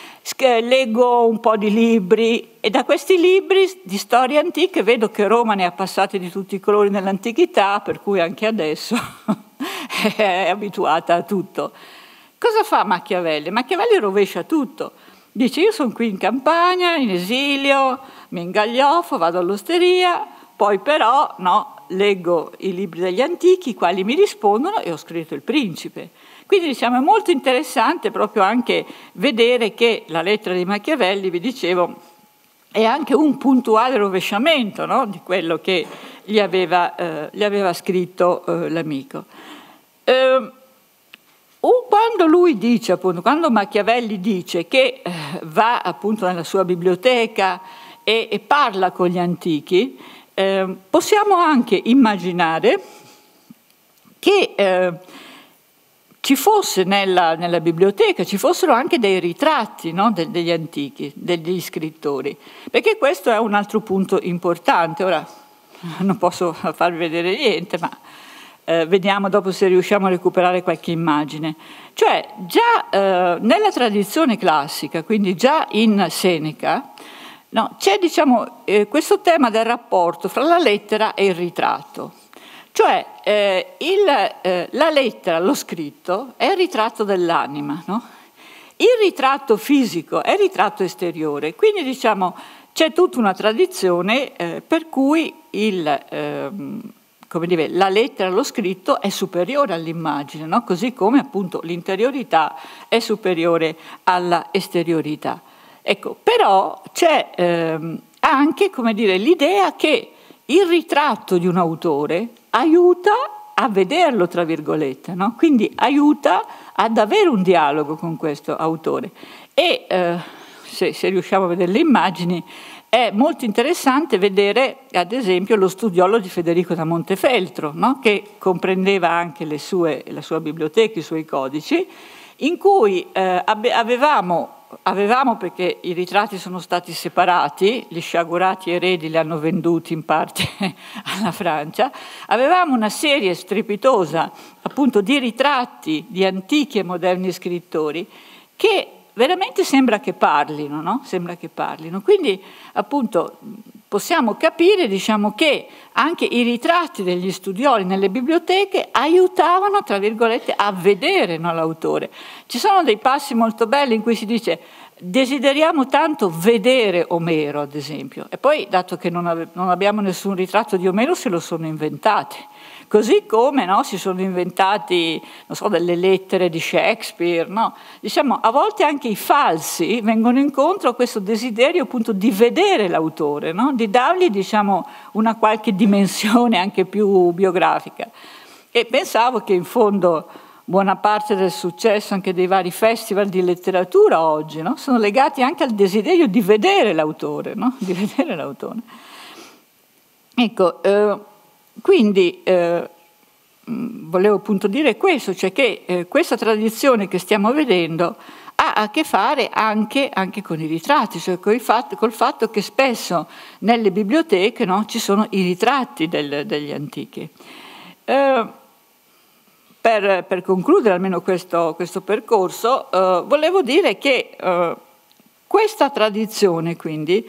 Speaker 1: leggo un po' di libri e da questi libri di storie antiche vedo che Roma ne ha passate di tutti i colori nell'antichità, per cui anche adesso è abituata a tutto. Cosa fa Machiavelli? Machiavelli rovescia tutto. Dice io sono qui in campagna, in esilio, mi ingagliofo, vado all'osteria, poi però no, leggo i libri degli antichi, i quali mi rispondono e ho scritto il Principe. Quindi diciamo è molto interessante proprio anche vedere che la lettera di Machiavelli, vi dicevo, è anche un puntuale rovesciamento, no, di quello che gli aveva, eh, gli aveva scritto eh, l'amico. Eh, quando lui dice, appunto, quando Machiavelli dice che eh, va appunto nella sua biblioteca e, e parla con gli antichi, eh, possiamo anche immaginare che eh, ci fosse nella, nella biblioteca, ci fossero anche dei ritratti, no, de, degli antichi, degli scrittori, perché questo è un altro punto importante. Ora non posso farvi vedere niente, ma eh, vediamo dopo se riusciamo a recuperare qualche immagine. Cioè già eh, nella tradizione classica, quindi già in Seneca, no, c'è diciamo, eh, questo tema del rapporto fra la lettera e il ritratto. Cioè eh, il, eh, la lettera, lo scritto, è il ritratto dell'anima, no? Il ritratto fisico è il ritratto esteriore, quindi diciamo c'è tutta una tradizione eh, per cui il, eh, come dire, la lettera, lo scritto è superiore all'immagine, no? Così come appunto l'interiorità è superiore alla esteriorità. Ecco, però c'è ehm, anche, come dire, l'idea che il ritratto di un autore aiuta a vederlo, tra virgolette, no? Quindi aiuta ad avere un dialogo con questo autore. E eh, se, se riusciamo a vedere le immagini, è molto interessante vedere, ad esempio, lo studiolo di Federico da Montefeltro, no? Che comprendeva anche le sue, la sua biblioteca, i suoi codici, in cui eh, avevamo, avevamo, perché i ritratti sono stati separati, gli sciagurati eredi li hanno venduti in parte alla Francia, avevamo una serie strepitosa appunto di ritratti di antichi e moderni scrittori che veramente sembra che parlino, no? Sembra che parlino. Quindi appunto possiamo capire, diciamo, che anche i ritratti degli studioli nelle biblioteche aiutavano, tra virgolette, a vedere, no, l'autore. Ci sono dei passi molto belli in cui si dice desideriamo tanto vedere Omero, ad esempio, e poi, dato che non, ave- non abbiamo nessun ritratto di Omero, se lo sono inventati. Così come, no, si sono inventati, non so, delle lettere di Shakespeare, no? Diciamo, a volte anche i falsi vengono incontro a questo desiderio appunto di vedere l'autore, no? Di dargli, diciamo, una qualche dimensione anche più biografica. E pensavo che in fondo buona parte del successo anche dei vari festival di letteratura oggi, no? Sono legati anche al desiderio di vedere l'autore, no? Di vedere l'autore. Ecco, eh, quindi eh, volevo appunto dire questo, cioè che eh, questa tradizione che stiamo vedendo ha a che fare anche, anche con i ritratti, cioè col fatto, col fatto che spesso nelle biblioteche, no, ci sono i ritratti del, degli antichi. Eh, per, per concludere almeno questo, questo percorso, eh, volevo dire che eh, questa tradizione quindi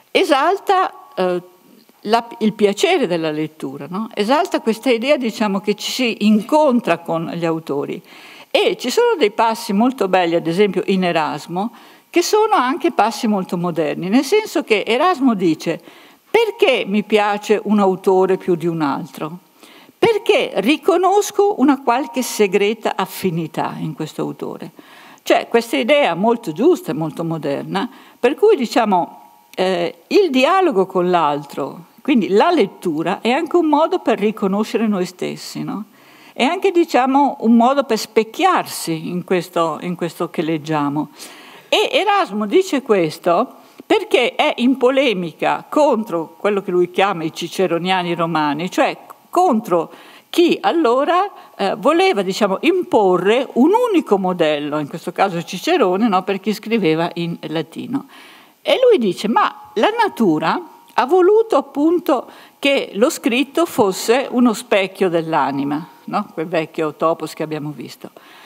Speaker 1: esalta eh, La, il piacere della lettura, no? Esalta questa idea, diciamo, che ci si incontra con gli autori, e ci sono dei passi molto belli, ad esempio in Erasmo, che sono anche passi molto moderni, nel senso che Erasmo dice: perché mi piace un autore più di un altro? Perché riconosco una qualche segreta affinità in questo autore. Cioè, questa idea molto giusta e molto moderna, per cui, diciamo, eh, il dialogo con l'altro, quindi la lettura, è anche un modo per riconoscere noi stessi, no? È anche, diciamo, un modo per specchiarsi in questo, in questo che leggiamo. E Erasmo dice questo perché è in polemica contro quello che lui chiama i ciceroniani romani, cioè contro chi allora eh, voleva, diciamo, imporre un unico modello, in questo caso Cicerone, no, per chi scriveva in latino. E lui dice: ma la natura ha voluto appunto che lo scritto fosse uno specchio dell'anima, no? Quel vecchio topos che abbiamo visto.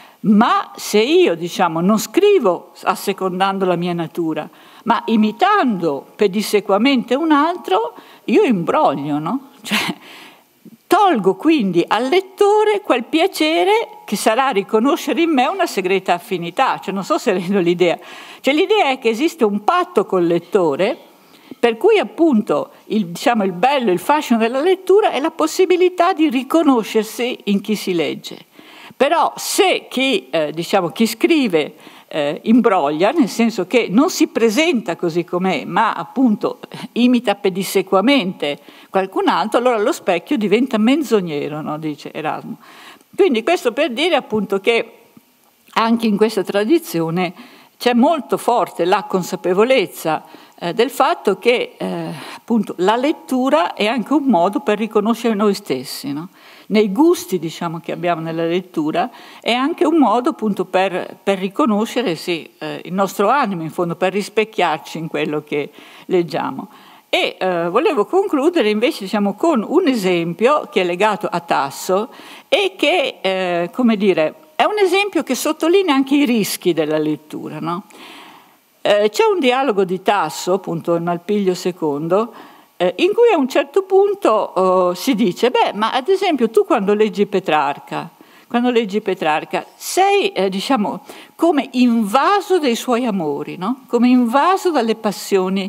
Speaker 1: Ma se io, diciamo, non scrivo assecondando la mia natura, ma imitando pedissequamente un altro, io imbroglio, no? Cioè, tolgo quindi al lettore quel piacere che sarà riconoscere in me una segreta affinità. Cioè, non so se rendo l'idea. Cioè, l'idea è che esiste un patto col lettore, per cui appunto il, diciamo, il bello, il fascino della lettura è la possibilità di riconoscersi in chi si legge. Però se chi, eh, diciamo, chi scrive eh, imbroglia, nel senso che non si presenta così com'è, ma appunto imita pedissequamente qualcun altro, allora lo specchio diventa menzognero, no? Dice Erasmo. Quindi questo per dire appunto che anche in questa tradizione c'è molto forte la consapevolezza eh, del fatto che eh, appunto la lettura è anche un modo per riconoscere noi stessi, no? Nei gusti, diciamo, che abbiamo nella lettura, è anche un modo appunto per, per riconoscere sì, eh, il nostro animo, in fondo, per rispecchiarci in quello che leggiamo. E eh, volevo concludere invece, diciamo, con un esempio che è legato a Tasso e che, eh, come dire, è un esempio che sottolinea anche i rischi della lettura, no? Eh, c'è un dialogo di Tasso, appunto, in Malpiglio secondo, eh, in cui a un certo punto oh, si dice: beh, ma ad esempio tu quando leggi Petrarca, quando leggi Petrarca, sei, eh, diciamo, come invaso dei suoi amori, no? Come invaso dalle passioni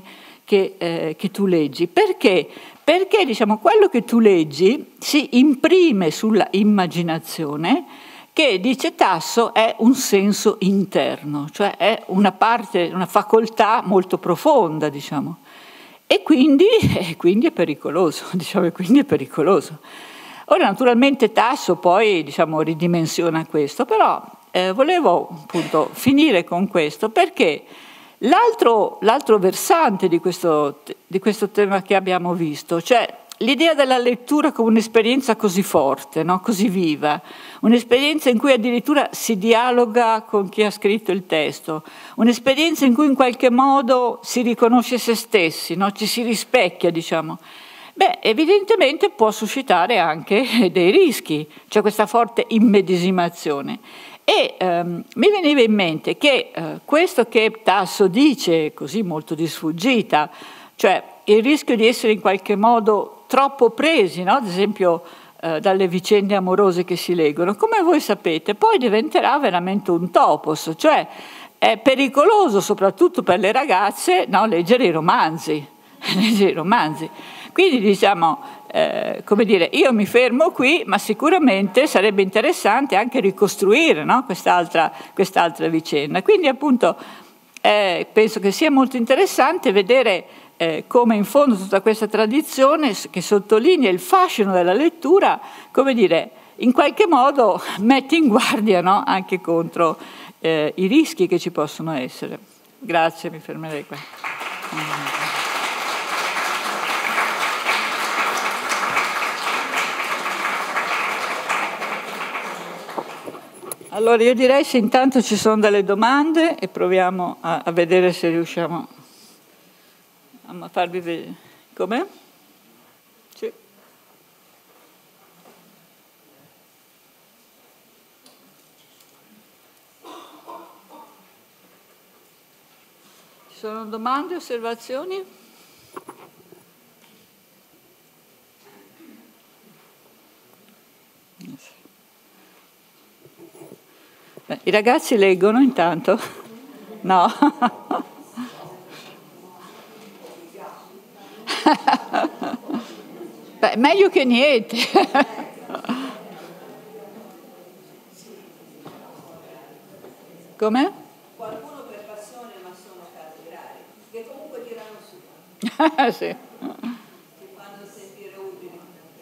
Speaker 1: che, eh, che tu leggi. Perché? Perché diciamo, quello che tu leggi si imprime sulla immaginazione, che, dice Tasso, è un senso interno, cioè è una parte, una facoltà molto profonda, diciamo. E quindi, e quindi è pericoloso, diciamo, e quindi è pericoloso. Ora, naturalmente Tasso poi, diciamo, ridimensiona questo, però eh, volevo appunto finire con questo, perché l'altro, l'altro versante di questo, di questo tema che abbiamo visto, cioè l'idea della lettura come un'esperienza così forte, no? Così viva, un'esperienza in cui addirittura si dialoga con chi ha scritto il testo, un'esperienza in cui in qualche modo si riconosce se stessi, no? Ci si rispecchia, diciamo. Beh, evidentemente può suscitare anche dei rischi, cioè questa forte immedesimazione. E ehm, mi veniva in mente che eh, questo che Tasso dice, così molto di sfuggita, cioè il rischio di essere in qualche modo troppo presi, no? Ad esempio eh, dalle vicende amorose che si leggono, come voi sapete, poi diventerà veramente un topos, cioè è pericoloso soprattutto per le ragazze, no? Leggere i romanzi, leggere i romanzi. Quindi diciamo, eh, come dire, io mi fermo qui, ma sicuramente sarebbe interessante anche ricostruire, no? quest'altra, quest'altra vicenda. Quindi appunto eh, penso che sia molto interessante vedere Eh, come in fondo tutta questa tradizione che sottolinea il fascino della lettura, come dire, in qualche modo mette in guardia, no? Anche contro eh, i rischi che ci possono essere. Grazie, mi fermerei qua. Allora io direi se intanto ci sono delle domande e proviamo a, a vedere se riusciamo a farvi vedere. Com'è? Sì. Ci sono domande, osservazioni? Beh, i ragazzi leggono intanto? No? Beh, meglio che niente. Come?
Speaker 2: Qualcuno per passione, ma sono casi rari, che comunque tirano su.
Speaker 1: Sì.
Speaker 2: Che fanno sentire utili.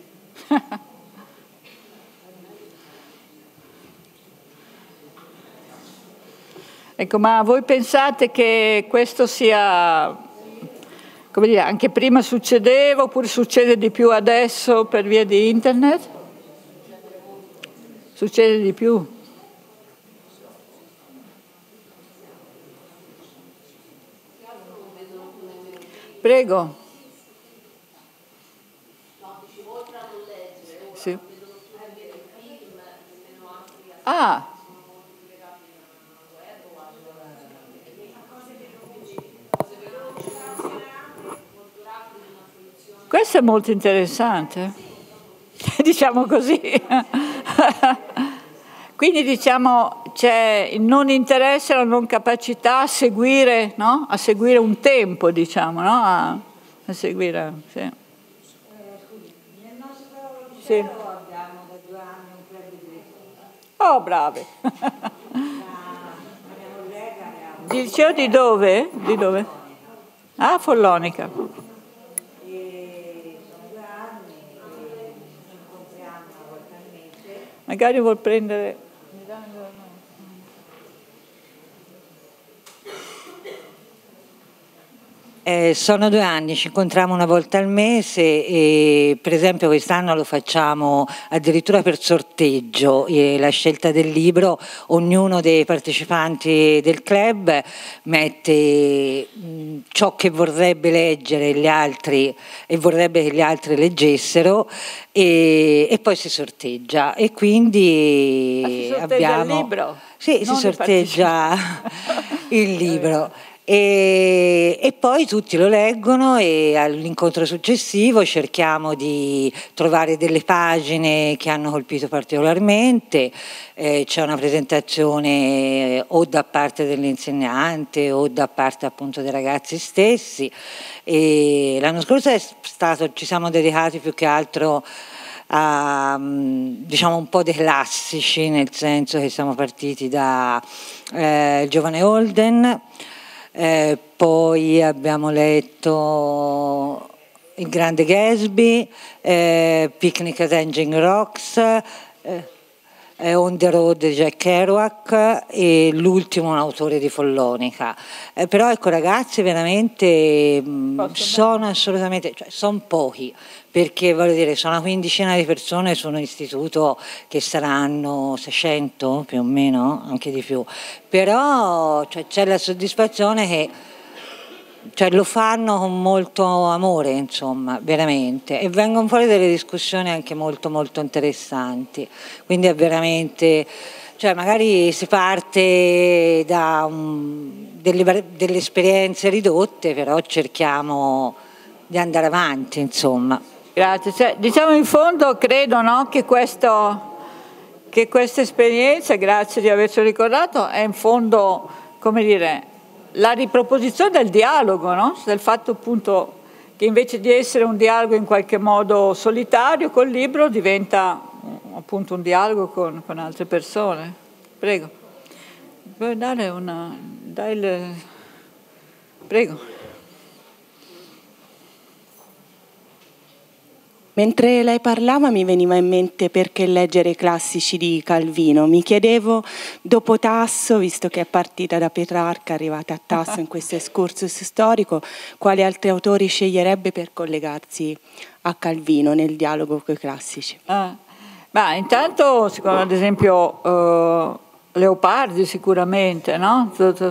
Speaker 1: Ecco, ma voi pensate che questo sia, come dire, anche prima succedeva oppure succede di più adesso per via di internet? Succede di più? Prego. Sì. Ah. Questo è molto interessante, diciamo così. Quindi diciamo c'è il non interesse, la non capacità a seguire, no? A seguire un tempo, diciamo, no? A, a seguire, sì.
Speaker 2: Eh, scusi, nel nostro liceo
Speaker 1: Sì.
Speaker 2: abbiamo da due anni un club di lettura.
Speaker 1: Oh, bravi.
Speaker 2: La, la mia collega ne ha
Speaker 1: Di liceo di dove? Di dove? Ah, Follonica.
Speaker 2: E sono due anni e ci incontriamo una volta al mese.
Speaker 1: Magari vuol prendere...
Speaker 3: Eh, sono due anni, ci incontriamo una volta al mese e per esempio quest'anno lo facciamo addirittura per sorteggio, eh, la scelta del libro, ognuno dei partecipanti del club mette mh, ciò che vorrebbe leggere gli altri e vorrebbe che gli altri leggessero e, e poi si sorteggia e quindi
Speaker 1: Ma si sorteggia
Speaker 3: abbiamo...
Speaker 1: il libro?
Speaker 3: Sì,
Speaker 1: Non
Speaker 3: si sorteggia il libro. E, e poi tutti lo leggono e all'incontro successivo cerchiamo di trovare delle pagine che hanno colpito particolarmente, eh, c'è una presentazione o da parte dell'insegnante o da parte appunto dei ragazzi stessi, e l'anno scorso è stato, ci siamo dedicati più che altro a, diciamo, un po' dei classici, nel senso che siamo partiti da eh, il giovane Holden. Eh, poi abbiamo letto il grande Gatsby, eh, Picnic at Engine Rocks, eh, On the Road di Jack Kerouac e l'ultimo un autore di Follonica. Eh, però ecco, ragazzi, veramente mh, sono assolutamente, cioè, sono pochi, perché voglio dire, sono una quindicina di persone su un istituto che saranno seicento più o meno, anche di più, però cioè, c'è la soddisfazione che cioè, lo fanno con molto amore, insomma, veramente, e vengono fuori delle discussioni anche molto molto interessanti, quindi è veramente, cioè magari si parte da um, delle, delle esperienze ridotte, però cerchiamo di andare avanti, insomma.
Speaker 1: Grazie. Cioè, diciamo in fondo credo, no, che, questo, che questa esperienza, grazie di averci ricordato, è in fondo, come dire, la riproposizione del dialogo, no? Del fatto appunto che invece di essere un dialogo in qualche modo solitario col libro diventa appunto un dialogo con, con altre persone. Prego. Vuoi dare una... Dai il... Prego.
Speaker 4: Mentre lei parlava mi veniva in mente perché leggere i classici di Calvino. Mi chiedevo, dopo Tasso, visto che è partita da Petrarca, arrivata a Tasso in questo excursus storico, quali altri autori sceglierebbe per collegarsi a Calvino nel dialogo con i classici?
Speaker 1: Ah, ma intanto, secondo ad esempio, uh, Leopardi sicuramente, no?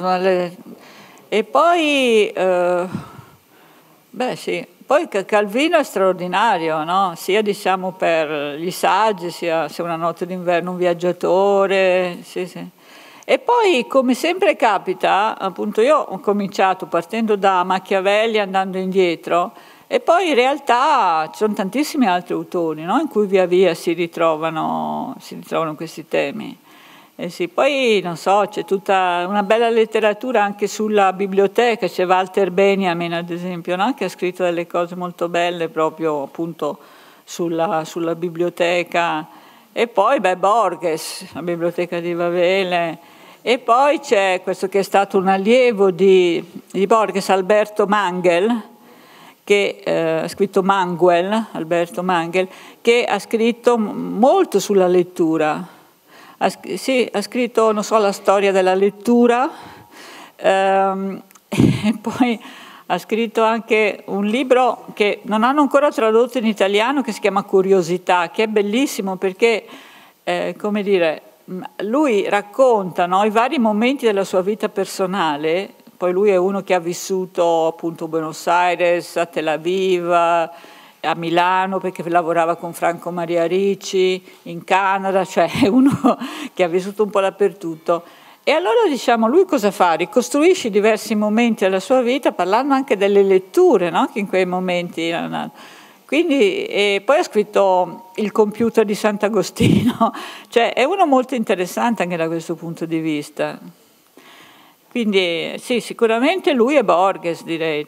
Speaker 1: E poi, uh, beh sì, poi Calvino è straordinario, no? Sia diciamo per gli saggi, sia, sia Una notte d'inverno, Un viaggiatore, sì, sì. E poi, come sempre capita, appunto io ho cominciato partendo da Machiavelli, andando indietro, e poi in realtà ci sono tantissimi altri autori, no? In cui via via si ritrovano, si ritrovano questi temi. Eh sì, poi non so, c'è tutta una bella letteratura anche sulla biblioteca, c'è Walter Benjamin ad esempio, no? Che ha scritto delle cose molto belle proprio appunto sulla, sulla biblioteca, e poi beh, Borges, la biblioteca di Wawel, e poi c'è questo che è stato un allievo di, di Borges, Alberto Mangel, che eh, ha scritto Manguel, Alberto Mangel, che ha scritto molto sulla lettura. Ha, sì, ha scritto, non so, la storia della lettura, ehm, e poi ha scritto anche un libro che non hanno ancora tradotto in italiano, che si chiama Curiosità, che è bellissimo perché, eh, come dire, lui racconta, no, i vari momenti della sua vita personale. Poi lui è uno che ha vissuto appunto a Buenos Aires, a Tel Aviv, a Milano, perché lavorava con Franco Maria Ricci, in Canada, cioè è uno che ha vissuto un po' dappertutto. E allora diciamo, lui cosa fa? Ricostruisce diversi momenti della sua vita, parlando anche delle letture, no? Che in quei momenti... Quindi, e poi ha scritto Il computer di Sant'Agostino, cioè è uno molto interessante anche da questo punto di vista. Quindi sì, sicuramente lui è Borges, direi.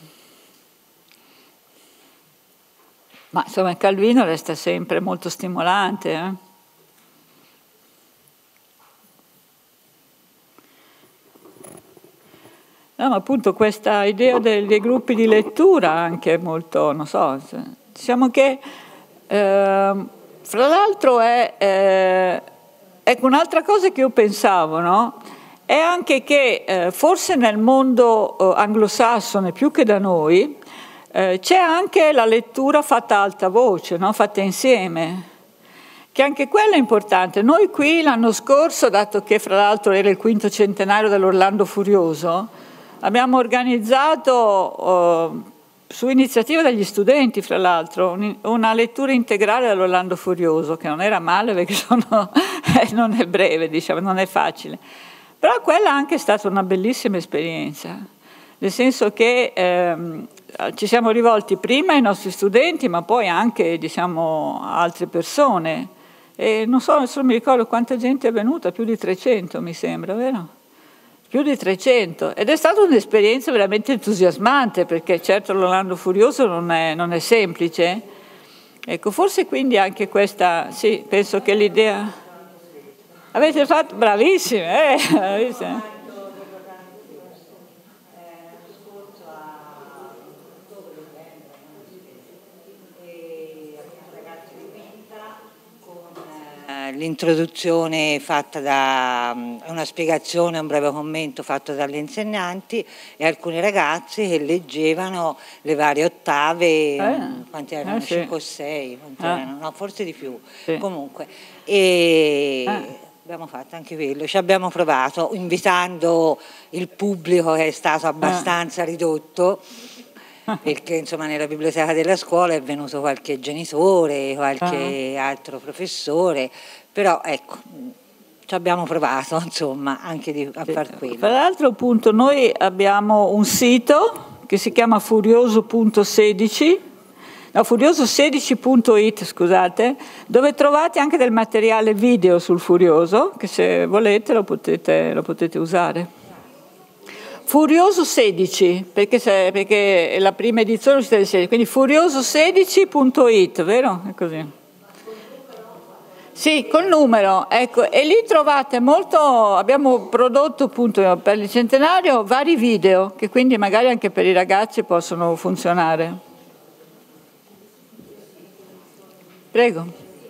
Speaker 1: Ma insomma Calvino resta sempre molto stimolante. Eh? No, ma appunto questa idea dei, dei gruppi di lettura anche è molto, non so, diciamo che eh, fra l'altro è, eh, ecco un'altra cosa che io pensavo, no? È anche che eh, forse nel mondo eh, anglosassone più che da noi Eh, c'è anche la lettura fatta a alta voce, no? Fatta insieme, che anche quella è importante. Noi qui l'anno scorso, dato che fra l'altro era il quinto centenario dell'Orlando Furioso, abbiamo organizzato, oh, su iniziativa degli studenti fra l'altro, una lettura integrale dell'Orlando Furioso, che non era male perché sono, eh, non è breve, diciamo, non è facile. Però quella anche è stata una bellissima esperienza, nel senso che ehm, ci siamo rivolti prima ai nostri studenti, ma poi anche, diciamo, a altre persone. E non so, adesso non mi ricordo quanta gente è venuta, più di trecento mi sembra, vero? Più di trecento. Ed è stata un'esperienza veramente entusiasmante, perché certo l'Orlando Furioso non è, non è semplice. Ecco, forse quindi anche questa, sì, penso che l'idea... Avete fatto, bravissime, eh, bravissime.
Speaker 3: L'introduzione fatta da una spiegazione, un breve commento fatto dalle insegnanti e alcuni ragazzi che leggevano le varie ottave, eh, quanti erano? Eh, sì. cinque o sei, quanti eh. erano? No, forse di più, sì. Comunque. E eh. abbiamo fatto anche quello, ci abbiamo provato invitando il pubblico che è stato abbastanza eh. ridotto, perché insomma nella biblioteca della scuola è venuto qualche genitore, qualche uh-huh. altro professore, però ecco, ci abbiamo provato insomma anche di, a far quello.
Speaker 1: Tra l'altro appunto noi abbiamo un sito che si chiama furioso punto sedici, no, furioso sedici punto it, scusate, dove trovate anche del materiale video sul Furioso, che se volete lo potete, lo potete usare. Furioso sedici, perché, se, perché è la prima edizione, quindi furioso sedici punto it, vero? È così. Sì, col numero, ecco, e lì trovate molto, abbiamo prodotto appunto per il centenario vari video, che quindi magari anche per i ragazzi possono funzionare. Prego.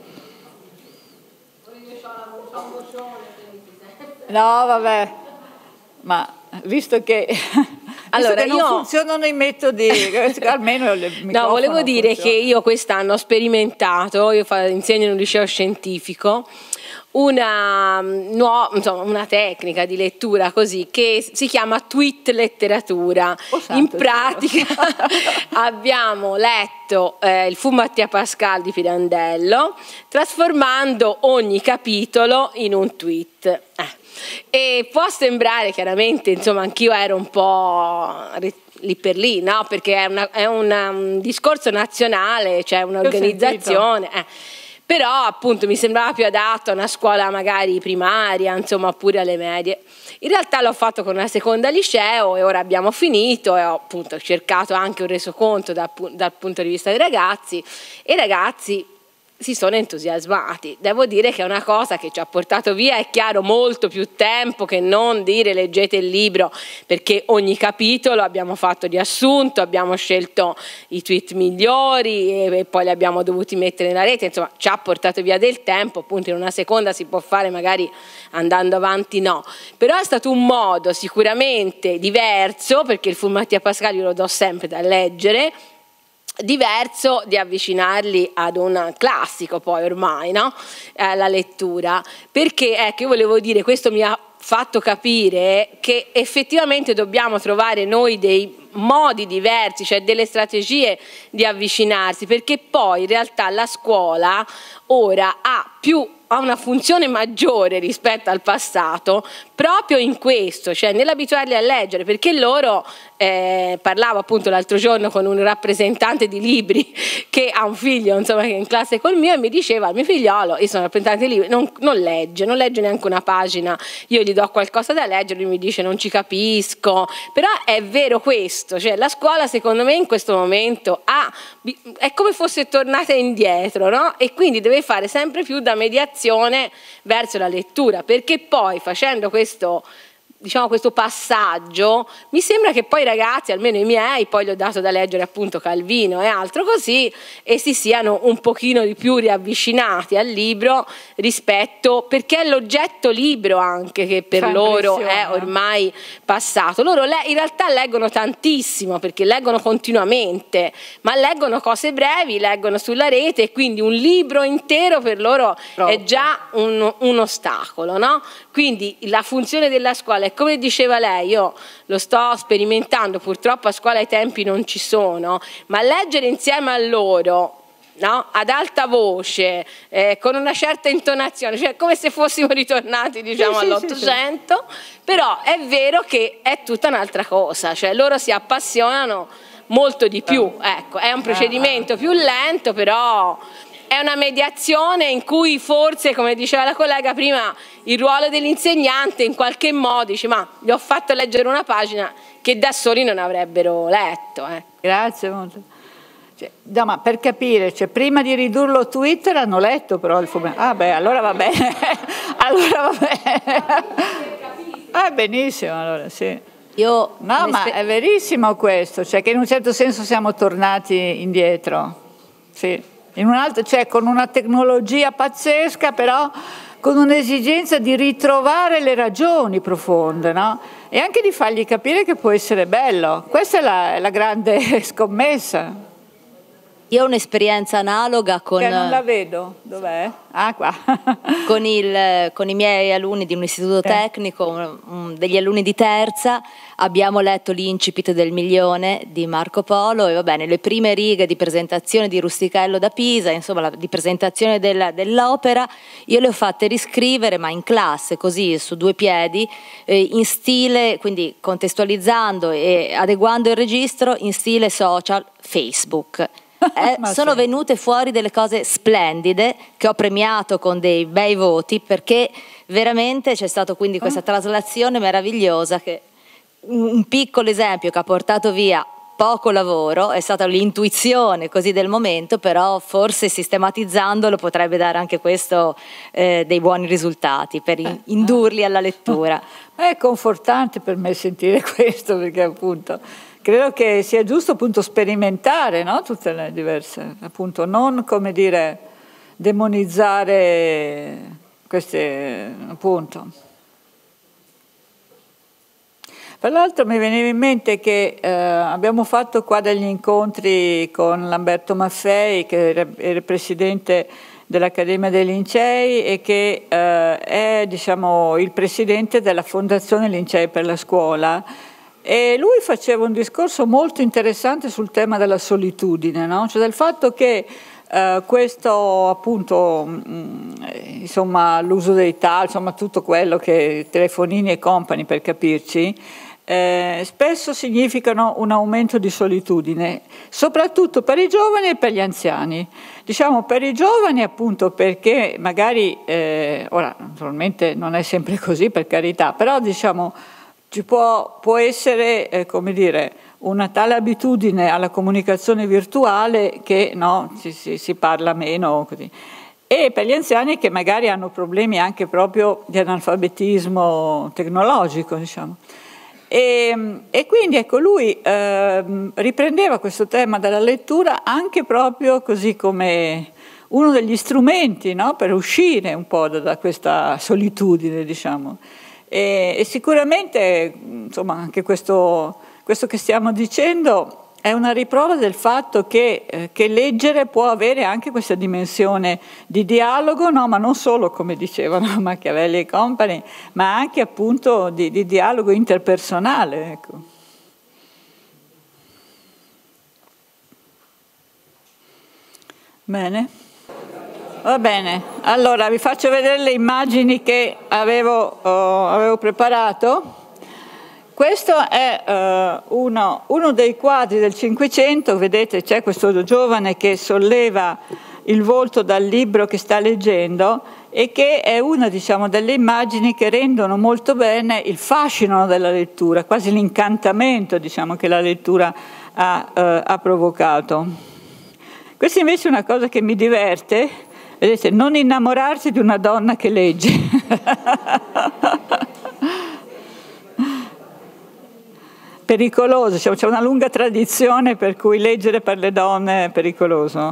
Speaker 1: No, vabbè, ma... Visto che, allora, visto che non io... funzionano i metodi, almeno il microfono
Speaker 5: no, volevo dire
Speaker 1: funziona.
Speaker 5: Che io quest'anno ho sperimentato, io insegno in un liceo scientifico, una, no, insomma, una tecnica di lettura così che si chiama tweet letteratura. Oh, in pratica abbiamo letto eh, il Fu Mattia Pascal di Pirandello, trasformando ogni capitolo in un tweet. Eh. E può sembrare chiaramente, insomma, anch'io ero un po' lì per lì, no? Perché è, una, è una, un discorso nazionale, c'è un'organizzazione, eh. Però appunto mi sembrava più adatto a una scuola magari primaria, insomma, oppure alle medie. In realtà l'ho fatto con una seconda liceo e ora abbiamo finito e ho appunto cercato anche un resoconto da, dal punto di vista dei ragazzi, e i ragazzi si sono entusiasmati. Devo dire che è una cosa che ci ha portato via, è chiaro, molto più tempo che non dire leggete il libro, perché ogni capitolo abbiamo fatto riassunto, abbiamo scelto i tweet migliori e, e poi li abbiamo dovuti mettere nella rete, insomma ci ha portato via del tempo, appunto in una seconda si può fare, magari andando avanti no, però è stato un modo sicuramente diverso, perché il Fu Mattia Pascal io lo do sempre da leggere, diverso di avvicinarli ad un classico poi ormai, no? Eh, la lettura, perché ecco, io volevo dire, questo mi ha fatto capire che effettivamente dobbiamo trovare noi dei modi diversi, cioè delle strategie di avvicinarsi, perché poi in realtà la scuola ora ha più ha una funzione maggiore rispetto al passato proprio in questo, cioè nell'abituarli a leggere, perché loro, eh, parlavo appunto l'altro giorno con un rappresentante di libri che ha un figlio insomma che è in classe col mio e mi diceva, il mio figliolo, io sono rappresentante di libri, non, non legge, non legge neanche una pagina, io gli do qualcosa da leggere, lui mi dice non ci capisco, però è vero questo, cioè la scuola secondo me in questo momento ha, è come fosse tornata indietro, no? E quindi deve fare sempre più da mediazione verso la lettura, perché poi facendo questo, diciamo, questo passaggio mi sembra che poi i ragazzi, almeno i miei, poi gli ho dato da leggere appunto Calvino e altro così, e si siano un pochino di più riavvicinati al libro rispetto, perché è l'oggetto libro anche che per loro è ormai passato. Loro in realtà leggono tantissimo perché leggono continuamente, ma leggono cose brevi, leggono sulla rete, e quindi un libro intero per loro Proprio. è già un, un ostacolo, no? Quindi la funzione della scuola è, come diceva lei, io lo sto sperimentando, purtroppo a scuola i tempi non ci sono, ma leggere insieme a loro no? Ad alta voce, eh, con una certa intonazione, cioè come se fossimo ritornati, diciamo,
Speaker 1: sì, sì,
Speaker 5: all'Ottocento, sì, sì. Però è vero che è tutta un'altra cosa, cioè loro si appassionano molto di più, ecco, è un procedimento più lento, però è una mediazione in cui forse, come diceva la collega prima, il ruolo dell'insegnante in qualche modo dice: ma gli ho fatto leggere una pagina che da soli non avrebbero letto. Eh.
Speaker 1: Grazie molto. Cioè, no, ma per capire, cioè, prima di ridurlo a Twitter hanno letto però il fumetto. Ah beh, allora va bene, allora va bene. Ah, benissimo, allora sì.
Speaker 6: Io
Speaker 1: no, ma è verissimo questo, cioè che in un certo senso siamo tornati indietro. Sì. In un altro, cioè con una tecnologia pazzesca, però con un'esigenza di ritrovare le ragioni profonde, no? E anche di fargli capire che può essere bello. Questa è la, è la grande scommessa.
Speaker 6: Io ho un'esperienza analoga con...
Speaker 1: Che non la vedo, dov'è? Ah, qua.
Speaker 6: con, il, con i miei alunni di un istituto eh. tecnico, um, degli alunni di terza, abbiamo letto l'Incipit del milione di Marco Polo e va bene, le prime righe di presentazione di Rustichello da Pisa, insomma la, di presentazione del, dell'opera, io le ho fatte riscrivere ma in classe, così su due piedi, eh, in stile, quindi contestualizzando e adeguando il registro in stile social Facebook. Eh, sono sì. venute fuori delle cose splendide che ho premiato con dei bei voti, perché veramente c'è stata quindi questa traslazione meravigliosa, che un piccolo esempio che ha portato via poco lavoro è stata l'intuizione così del momento, però forse sistematizzandolo potrebbe dare anche questo eh, dei buoni risultati per in, indurli alla lettura.
Speaker 1: È confortante per me sentire questo, perché appunto credo che sia giusto appunto sperimentare, no? Tutte le diverse, appunto non, come dire, demonizzare queste, appunto. Tra l'altro mi veniva in mente che eh, abbiamo fatto qua degli incontri con Lamberto Maffei, che era, era presidente dell'Accademia dei Lincei e che eh, è, diciamo, il presidente della Fondazione Lincei per la Scuola. E lui faceva un discorso molto interessante sul tema della solitudine, no? Cioè del fatto che eh, questo appunto, mh, insomma, l'uso dei tal, insomma tutto quello che telefonini e compagni per capirci, eh, spesso significano un aumento di solitudine, soprattutto per i giovani e per gli anziani. Diciamo per i giovani appunto perché magari, eh, ora naturalmente non è sempre così, per carità, però diciamo ci può, può essere, eh, come dire, una tale abitudine alla comunicazione virtuale che no, si, si, si parla meno così. E per gli anziani che magari hanno problemi anche proprio di analfabetismo tecnologico, diciamo. E, e quindi ecco lui eh, riprendeva questo tema della lettura anche proprio così come uno degli strumenti, no, per uscire un po' da, da questa solitudine, diciamo. E, e sicuramente insomma anche questo, questo che stiamo dicendo è una riprova del fatto che, eh, che leggere può avere anche questa dimensione di dialogo, no? Ma non solo, come dicevano Machiavelli e compagni, ma anche appunto di, di dialogo interpersonale. Ecco. Bene. Va bene, allora vi faccio vedere le immagini che avevo, oh, avevo preparato. Questo è uh, uno, uno dei quadri del Cinquecento, vedete c'è questo giovane che solleva il volto dal libro che sta leggendo e che è una, diciamo, delle immagini che rendono molto bene il fascino della lettura, quasi l'incantamento, diciamo, che la lettura ha, uh, ha provocato. Questa invece è una cosa che mi diverte. Vedete, non innamorarsi di una donna che legge. Pericoloso, c'è una lunga tradizione per cui leggere per le donne è pericoloso.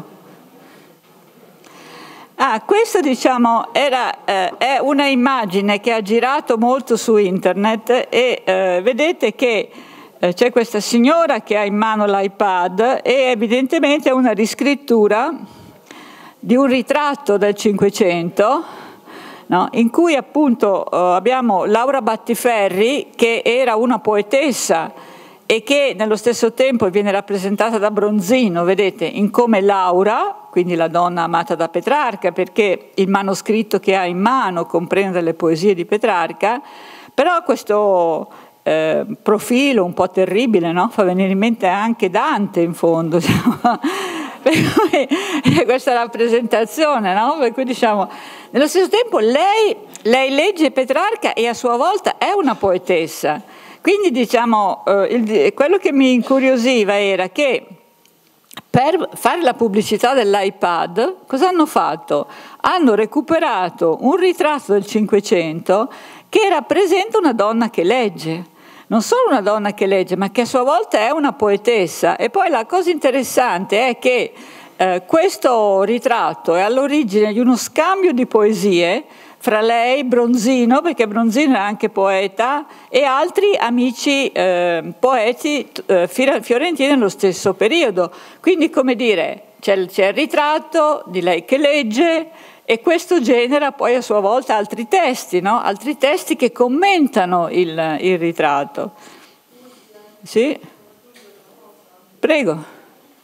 Speaker 1: Ah, questa diciamo era, eh, è una immagine che ha girato molto su internet e eh, vedete che eh, c'è questa signora che ha in mano l'iPad e evidentemente è una riscrittura di un ritratto del Cinquecento, no? In cui appunto eh, abbiamo Laura Battiferri, che era una poetessa e che nello stesso tempo viene rappresentata da Bronzino, vedete, in come Laura, quindi la donna amata da Petrarca, perché il manoscritto che ha in mano comprende le poesie di Petrarca, però questo eh, profilo un po' terribile, no? Fa venire in mente anche Dante in fondo, diciamo. Per cui, questa rappresentazione, no? Per cui diciamo, nello stesso tempo lei, lei legge Petrarca e a sua volta è una poetessa. Quindi diciamo, eh, il, quello che mi incuriosiva era che per fare la pubblicità dell'iPad, cosa hanno fatto? Hanno recuperato un ritratto del Cinquecento che rappresenta una donna che legge. Non solo una donna che legge, ma che a sua volta è una poetessa. E poi la cosa interessante è che eh, questo ritratto è all'origine di uno scambio di poesie fra lei, Bronzino, perché Bronzino è anche poeta, e altri amici eh, poeti eh, fiorentini nello stesso periodo. Quindi, come dire, c'è, c'è il ritratto di lei che legge, e questo genera poi a sua volta altri testi, no? Altri testi che commentano il, il ritratto. Sì? Prego.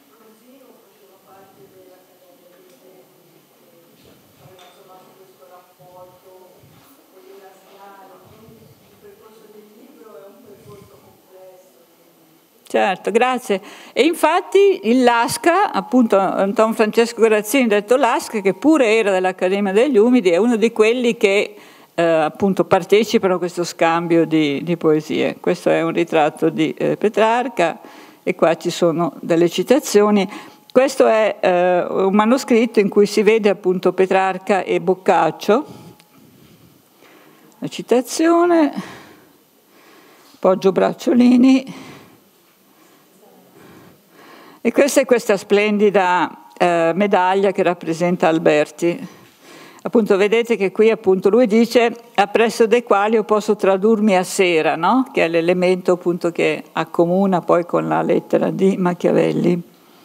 Speaker 1: Certo, grazie. E infatti il Lasca, appunto Don Francesco Grazzini, detto Lasca, che pure era dell'Accademia degli Umidi, è uno di quelli che eh, appunto partecipano a questo scambio di, di poesie. Questo è un ritratto di eh, Petrarca e qua ci sono delle citazioni. Questo è eh, un manoscritto in cui si vede appunto Petrarca e Boccaccio. La citazione, Poggio Bracciolini. E questa è questa splendida eh, medaglia che rappresenta Alberti. Appunto vedete che qui appunto lui dice appresso dei quali io posso tradurmi a sera, no? Che è l'elemento appunto che accomuna poi con la lettera di Machiavelli.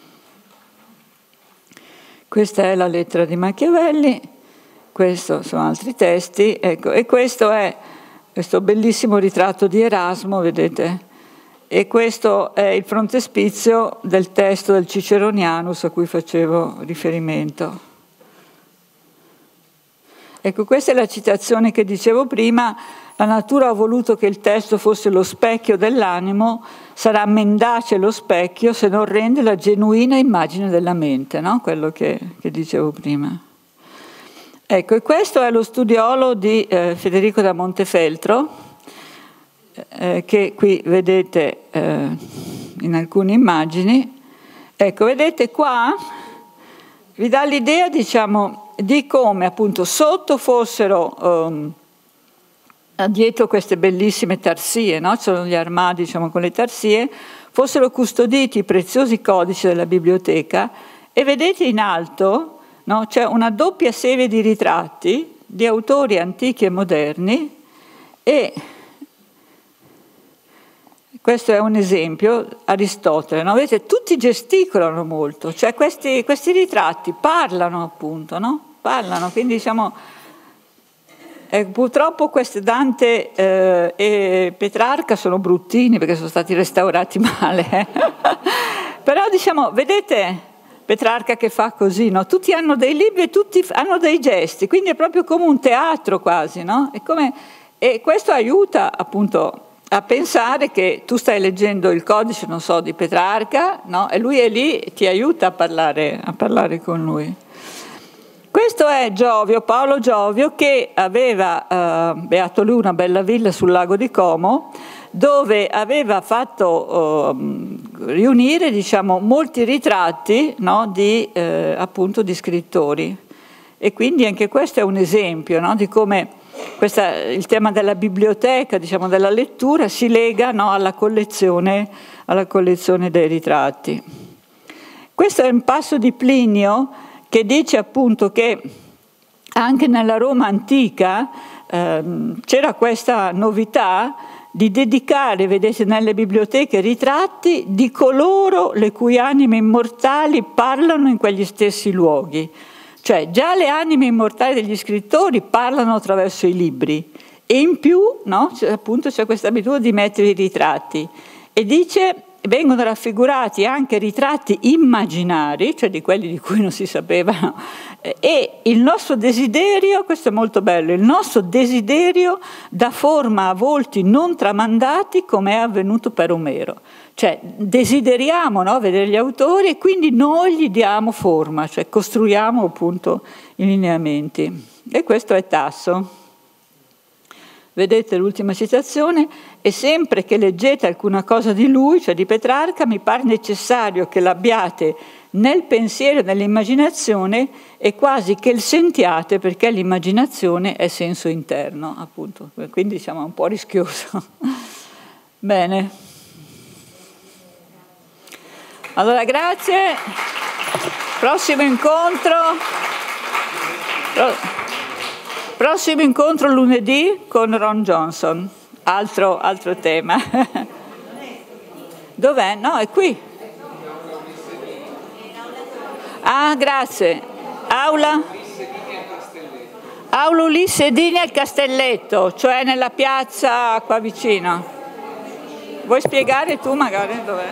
Speaker 1: Questa è la lettera di Machiavelli, questi sono altri testi, ecco, e questo è questo bellissimo ritratto di Erasmo, vedete? E questo è il frontespizio del testo del Ciceronianus a cui facevo riferimento. Ecco, questa è la citazione che dicevo prima: la natura ha voluto che il testo fosse lo specchio dell'animo, sarà mendace lo specchio se non rende la genuina immagine della mente, no? Quello che, che dicevo prima. Ecco, e questo è lo studiolo di eh, Federico da Montefeltro, Eh, che qui vedete eh, in alcune immagini. Ecco, vedete qua vi dà l'idea, diciamo, di come appunto sotto fossero um, dietro queste bellissime tarsie, no? Sono gli armadi, diciamo, con le tarsie, fossero custoditi i preziosi codici della biblioteca, e vedete in alto, no? C'è una doppia serie di ritratti di autori antichi e moderni, e questo è un esempio, Aristotele, no? Vedete, tutti gesticolano molto, cioè questi, questi ritratti parlano appunto, no? Parlano, quindi diciamo, eh, purtroppo queste Dante eh, e Petrarca sono bruttini perché sono stati restaurati male, eh? Però diciamo, vedete Petrarca che fa così, no? Tutti hanno dei libri e tutti hanno dei gesti, quindi è proprio come un teatro quasi, no? È come, e questo aiuta appunto a pensare che tu stai leggendo il codice, non so, di Petrarca, no? E lui è lì e ti aiuta a parlare, a parlare con lui. Questo è Giovio, Paolo Giovio, che aveva, eh, beato lui, una bella villa sul lago di Como, dove aveva fatto eh, riunire, diciamo, molti ritratti, no? di, eh, appunto, di scrittori. E quindi anche questo è un esempio, no? Di come questa, il tema della biblioteca, diciamo della lettura, si lega, no, alla collezione, alla collezione dei ritratti. Questo è un passo di Plinio che dice appunto che anche nella Roma antica ehm, c'era questa novità di dedicare, vedete, nelle biblioteche ritratti di coloro le cui anime immortali parlano in quegli stessi luoghi. Cioè già le anime immortali degli scrittori parlano attraverso i libri, e in più, no, c'è, appunto c'è questa abitudine di mettere i ritratti, e dice vengono raffigurati anche ritratti immaginari, cioè di quelli di cui non si sapeva, e il nostro desiderio, questo è molto bello, il nostro desiderio dà forma a volti non tramandati come è avvenuto per Omero. Cioè desideriamo, no, vedere gli autori e quindi noi gli diamo forma, cioè costruiamo appunto i lineamenti. E questo è Tasso. Vedete l'ultima citazione: e sempre che leggete alcuna cosa di lui, cioè di Petrarca, mi pare necessario che l'abbiate nel pensiero e nell'immaginazione e quasi che il sentiate, perché l'immaginazione è senso interno, appunto. Quindi siamo un po' rischioso. Bene. Allora, grazie. Prossimo incontro. Prossimo incontro lunedì con Ron Johnson. Altro, altro tema. Dov'è? No, è qui. Ah, grazie. Aula? Aula Ulisse Dini al Castelletto, cioè nella piazza qua vicino. Vuoi spiegare tu magari dov'è?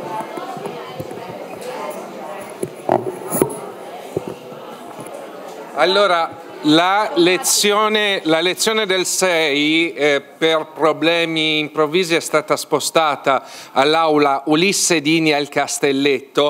Speaker 7: Allora, la lezione, la lezione del sei eh, per problemi improvvisi è stata spostata all'aula Ulisse Dini al Castelletto.